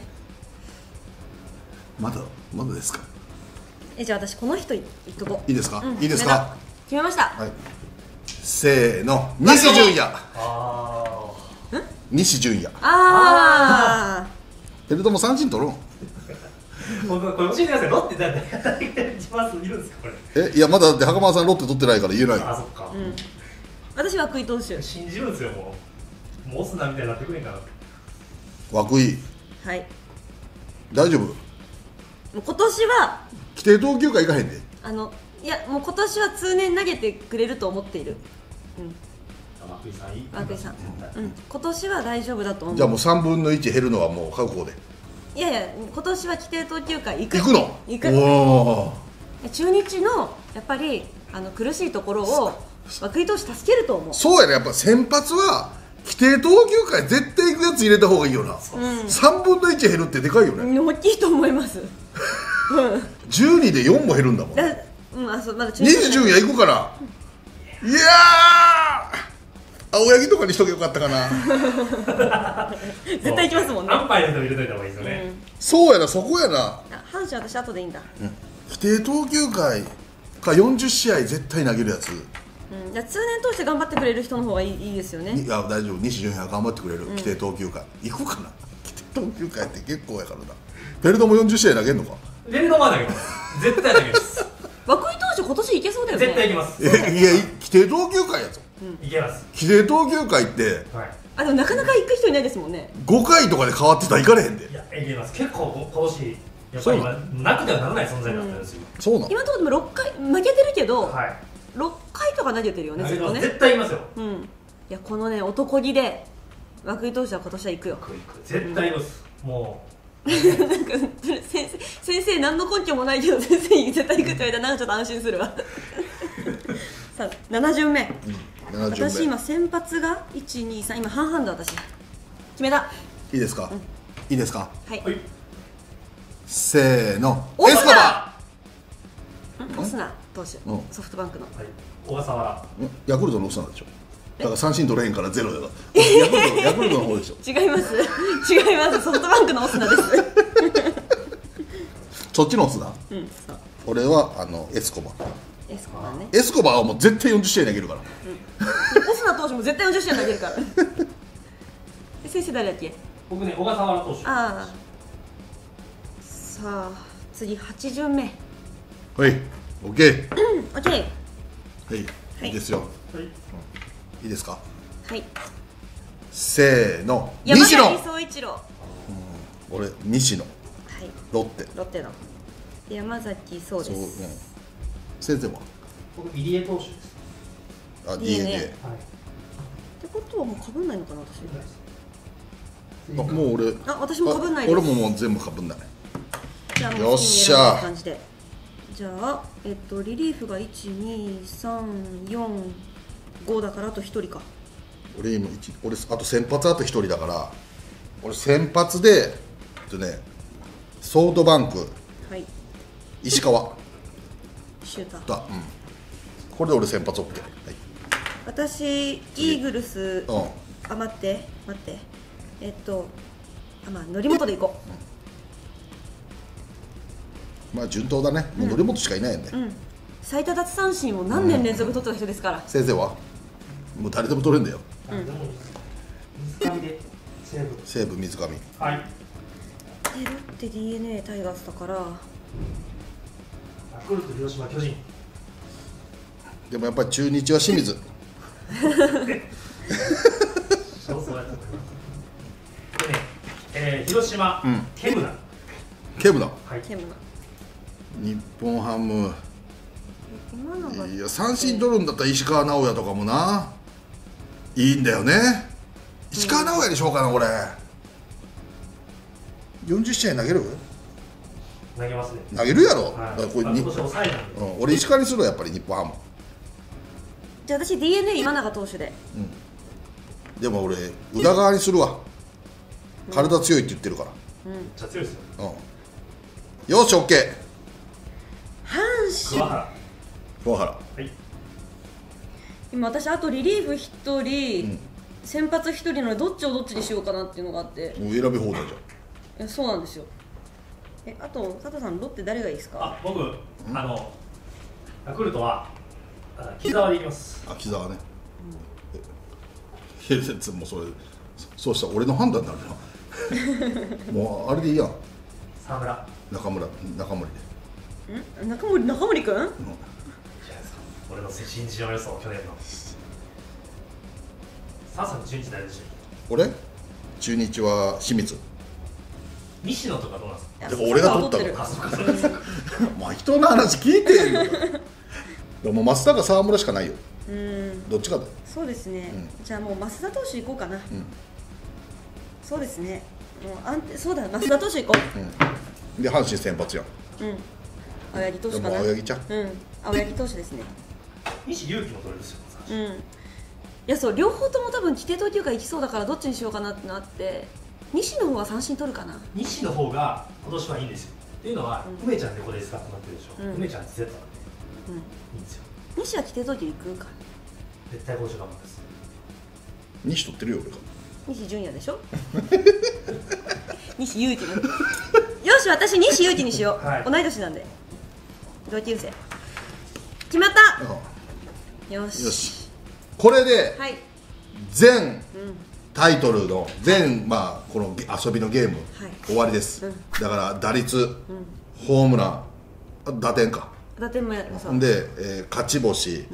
まだですか？ じゃあ私この人いっとこう。 いいですか？いいですか？ 決めました。 はい。せーの、西純也。西純也。ペルトも三振取ろう。 僕これ教えてください。ロッテ誰一番いるんですかこれ？ いやまだだって袴田さんロッテ取ってないから言えない。 あ、そっか。 私は涌井投手信じるんですよ。もうオスナみたいになってくれんかな。涌井。 はい。 大丈夫？ もう今年は規定投球回いかへんで。 いやもう今年は通年投げてくれると思っている。 涌井さんいい。 涌井さん。今年は大丈夫だと思う。 じゃあもう3分の1減るのはもう覚悟で。 いや今年は規定投球回行くの？ 行く。中日のやっぱり苦しいところを涌井投手助けると思う。 そうやね。やっぱ先発は規定投球回絶対行くやつ入れた方がいいよな。3分の1減るってでかいよね。 大きいと思います。 12で4も減るんだもん。 あ、そう、まだ 20順や行くから。いやー、青柳とかにしとけよかったかな。 絶対行きますもんね。 アンパイの人入れといた方がいいですよね。 そうやな、そこやな。 阪神私後でいいんだ。 規定投球回か40試合絶対投げるやつ。 じゃあ通年通して頑張ってくれる人の方がいいですよね。 いや大丈夫、西純也頑張ってくれる。規定投球回行こうかな。規定投球回って結構やからな。ベルトも40試合投げるのか。 ベルトは投げます。絶対投げます。 涌井投手今年いけそうだよね。 絶対いけます。 いや規定投球回やぞ。 いけます。 規定投球回って、 でもなかなか行く人いないですもんね。 5回とかで変わってたら行かれへんで。 いや、いけます。結構今年やっぱり今なくてはならない存在になってるんですよ。 そうなの。 今のところでも6回負けてるけど、6回とか投げてるよね、ずっとね。 絶対いますよ。 いや、このね、男気で涌井投手は今年は行くよ。 絶対います。もうなんか先生何の根拠もないけど先生に絶対行くって言われたらなんかちょっと安心するわ。さあ7巡目、私今先発が123、今半々だ。私決めた。 いいですか、いいですか。 はい、 せーの、 オスナエスコバオスナ投手、ソフトバンクの小笠原。 ヤクルトのオスナでしょ。だから三振取れへんからゼロだから。ヤクルトの方でしょ。 違います違います。ソフトバンクのオスナです。 そっちのオスナ。 そう。 俺はエスコバ。 エスコバね。 エスコバはもう絶対40試合投げるから。 オスナ投手も絶対40試合投げるから。先生誰だっけ。 僕ね、小笠原投手。 ああ。さあ次8巡目。 はい、オッケー。 オッケー。 はい、いいですよ。いいですか。 はい。 せーの、 山西野。 崎総一郎。 俺西野。 はい。 ロッテの山崎そうです。 先生は。 僕入江投手です。 あ、DNA。 ってことはもう被んないのかな私。 もう俺。 私も被んないです。 俺ももう全部被んない。 じゃあもう好きに選ぶ感じで。じゃあリリーフが1、2、3、4、5だからあと1人か。 俺あと先発あと1人だから、俺先発でソフトバンク、石川シューターだ。これで俺先発 OK。 私イーグルス。待ってまあ則本で行こう。 まあ順当だね。もう則本しかいないよね。 最多奪三振を何年連続取ってた人ですから。 先生はもう誰でも取れるんだよ。 水上で西武水上。 はい。 ロッテ DNA タイガースだから。 ヤクルト広島巨人。 でもやっぱり中日は清水。 広島、ケムナ。 日本ハム。いや三振取るんだったら石川直也とかもないいんだよね。石川直也にしようかな。これ40試合投げる？ 投げますね。 投げるやろ。俺石川にするわやっぱり日本ハム。 じゃあ私 DNA 今永投手で。 でも俺宇田川にするわ。体強いって言ってるから。 めっちゃ強いですよ。 よし OK。 阪神。 桑原。 今私あとリリーフ1人、先発1人なのでどっちをどっちにしようかなっていうのがあって。 もう選び放題じゃん。いやそうなんですよ。あと佐藤さんロッテ誰がいいですか。 僕ヤクルトは木澤でいきます。 木澤ね。もうそうしたら俺の判断になるな。もうあれでいいやん。 沢村。 中森で。 中森君？ 俺の新人の予想去年の。澤さん中日誰でしたっけ？ 俺？中日は清水。 西野とかどうなんですか？ でも俺が取ったの。まあ人の話聞いてるよ。でも増田か沢村しかないよ。どっちかだよ。 そうですね。じゃあもう増田投手行こうかな。そうですね。もうそうだ増田投手行こう。で阪神先発やん。 青柳投手かな。 青柳ちゃん。 青柳投手ですね。 西勇輝も取れるですよ。 いやそう両方とも多分規定投球回いきそうだからどっちにしようかなってなって、西の方は三振取るかな。 西の方が今年はいいんですよ。っていうのは、梅ちゃんでこれ使ってもらってるでしょ。梅ちゃんって絶対いいんですよ。 西は規定投球いくんか。 絶対今週頑張ってます。 西取ってるよ俺が。 西純也でしょ。西勇輝の。よし私西勇輝にしよう、同い年なんで同級生決まった。よしこれで全タイトルの全この遊びのゲーム終わりです。だから打率、ホームラン、打点か、 打点もやるそうで、勝ち星、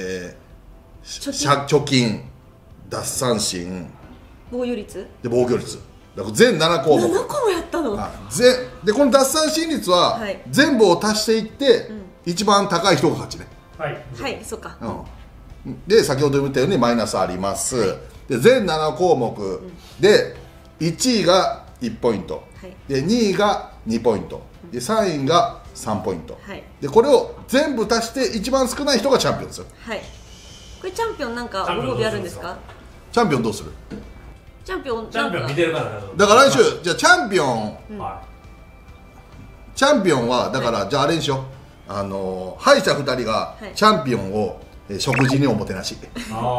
貯金、奪三振、 防御率で防御率、だから全7項目。 7個もやったの。 でこの奪三振率は全部を足していって一番高い人が勝ちね。 はいそうか。 で先ほど言ったようにマイナスあります。で全7項目で1位が1ポイント、で2位が2ポイント、で3位が3ポイント、でこれを全部足して一番少ない人がチャンピオンですよ。 これチャンピオンなんかご褒美あるんですか？ チャンピオンどうする？ チャンピオン見てるからだから来週じゃあチャンピオンはだからじゃああれにしよう、敗者2人がチャンピオンを食事におもてなし。 い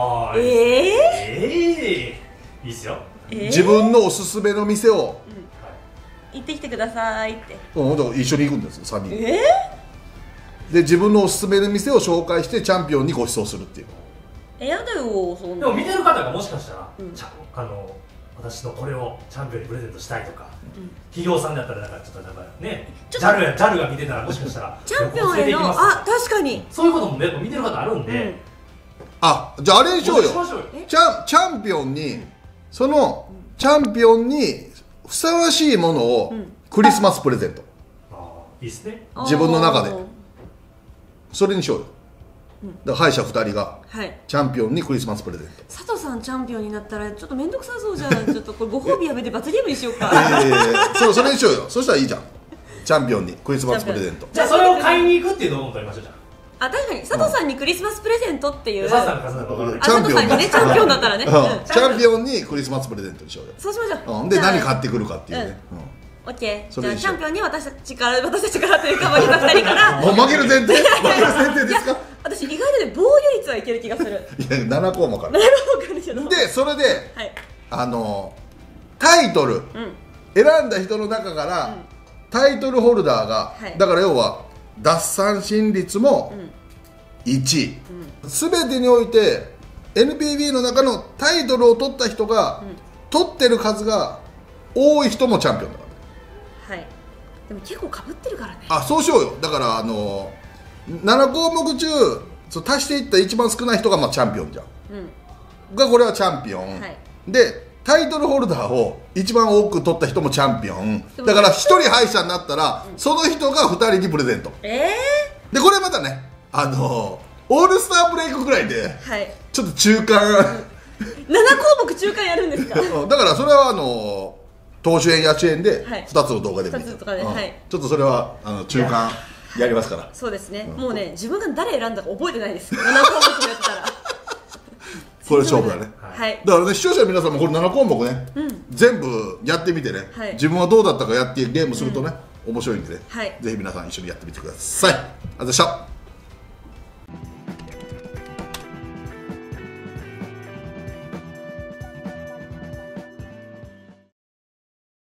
いっすよ。 自分のおすすめの店を行ってきてくださいって。 一緒に行くんです3人で、自分のおすすめの店を紹介してチャンピオンにご馳走するっていう。 やだよそんな。 でも見てる方がもしかしたら私のこれをチャンピオンにプレゼントしたいとか、企業さんだったらなんかちょっとなんかね、JAL が見てたらもしかしたらチャンピオンへの確かにそういうこともやっぱ見てる方あるんで、 じゃああれにしようよ。チャンピオンにそのチャンピオンにふさわしいものをクリスマスプレゼント。 いいっすね。 自分の中でそれにしようよ。だから敗者2人がチャンピオンにクリスマスプレゼント。 佐藤さんチャンピオンになったらちょっと面倒くさそうじゃん。ちょっとこれご褒美やめて罰ゲームにしようか。 それにしようよ。そしたらいいじゃん。チャンピオンにクリスマスプレゼント。 じゃあそれを買いに行くっていうのを取りましょう。じゃあ確かに佐藤さんにクリスマスプレゼントっていう。 佐藤さんが勝つのか分からない。 佐藤さんにねチャンピオンだったらね。 チャンピオンにクリスマスプレゼントにしようよ。 そうしましょう。 で何買ってくるかっていうね。 オッケー。じゃあチャンピオンに私たちからというか負けた2人からもう負ける前提ですか？ 私意外とね防御率はいける気がする。 いや7項目ある。 7項目あるけど。 でそれでタイトル選んだ人の中からタイトルホルダーがだから要は奪三振率も1位、全てにおいて NPB の中のタイトルを取った人が取ってる数が多い人もチャンピオンだから。 でも結構かぶってるからね。 そうしようよ。だから7項目中足していった一番少ない人がチャンピオンじゃん、がこれはチャンピオン、でタイトルホルダーを一番多く取った人もチャンピオンだから1人敗者になったらその人が2人にプレゼント。でこれまたねオールスターブレイクぐらいでちょっと中間 7項目中間やるんですか？ だからそれは投手編野手編で2つの動画で見て、ちょっとそれは中間やりますから。 そうですね、もうね自分が誰選んだか覚えてないです。7項目やったらこれ勝負だね。だからね視聴者の皆さんもこれ7項目ね全部やってみてね、自分はどうだったかやってゲームするとね面白いんでね、ぜひ皆さん一緒にやってみてください。ありがとうございました。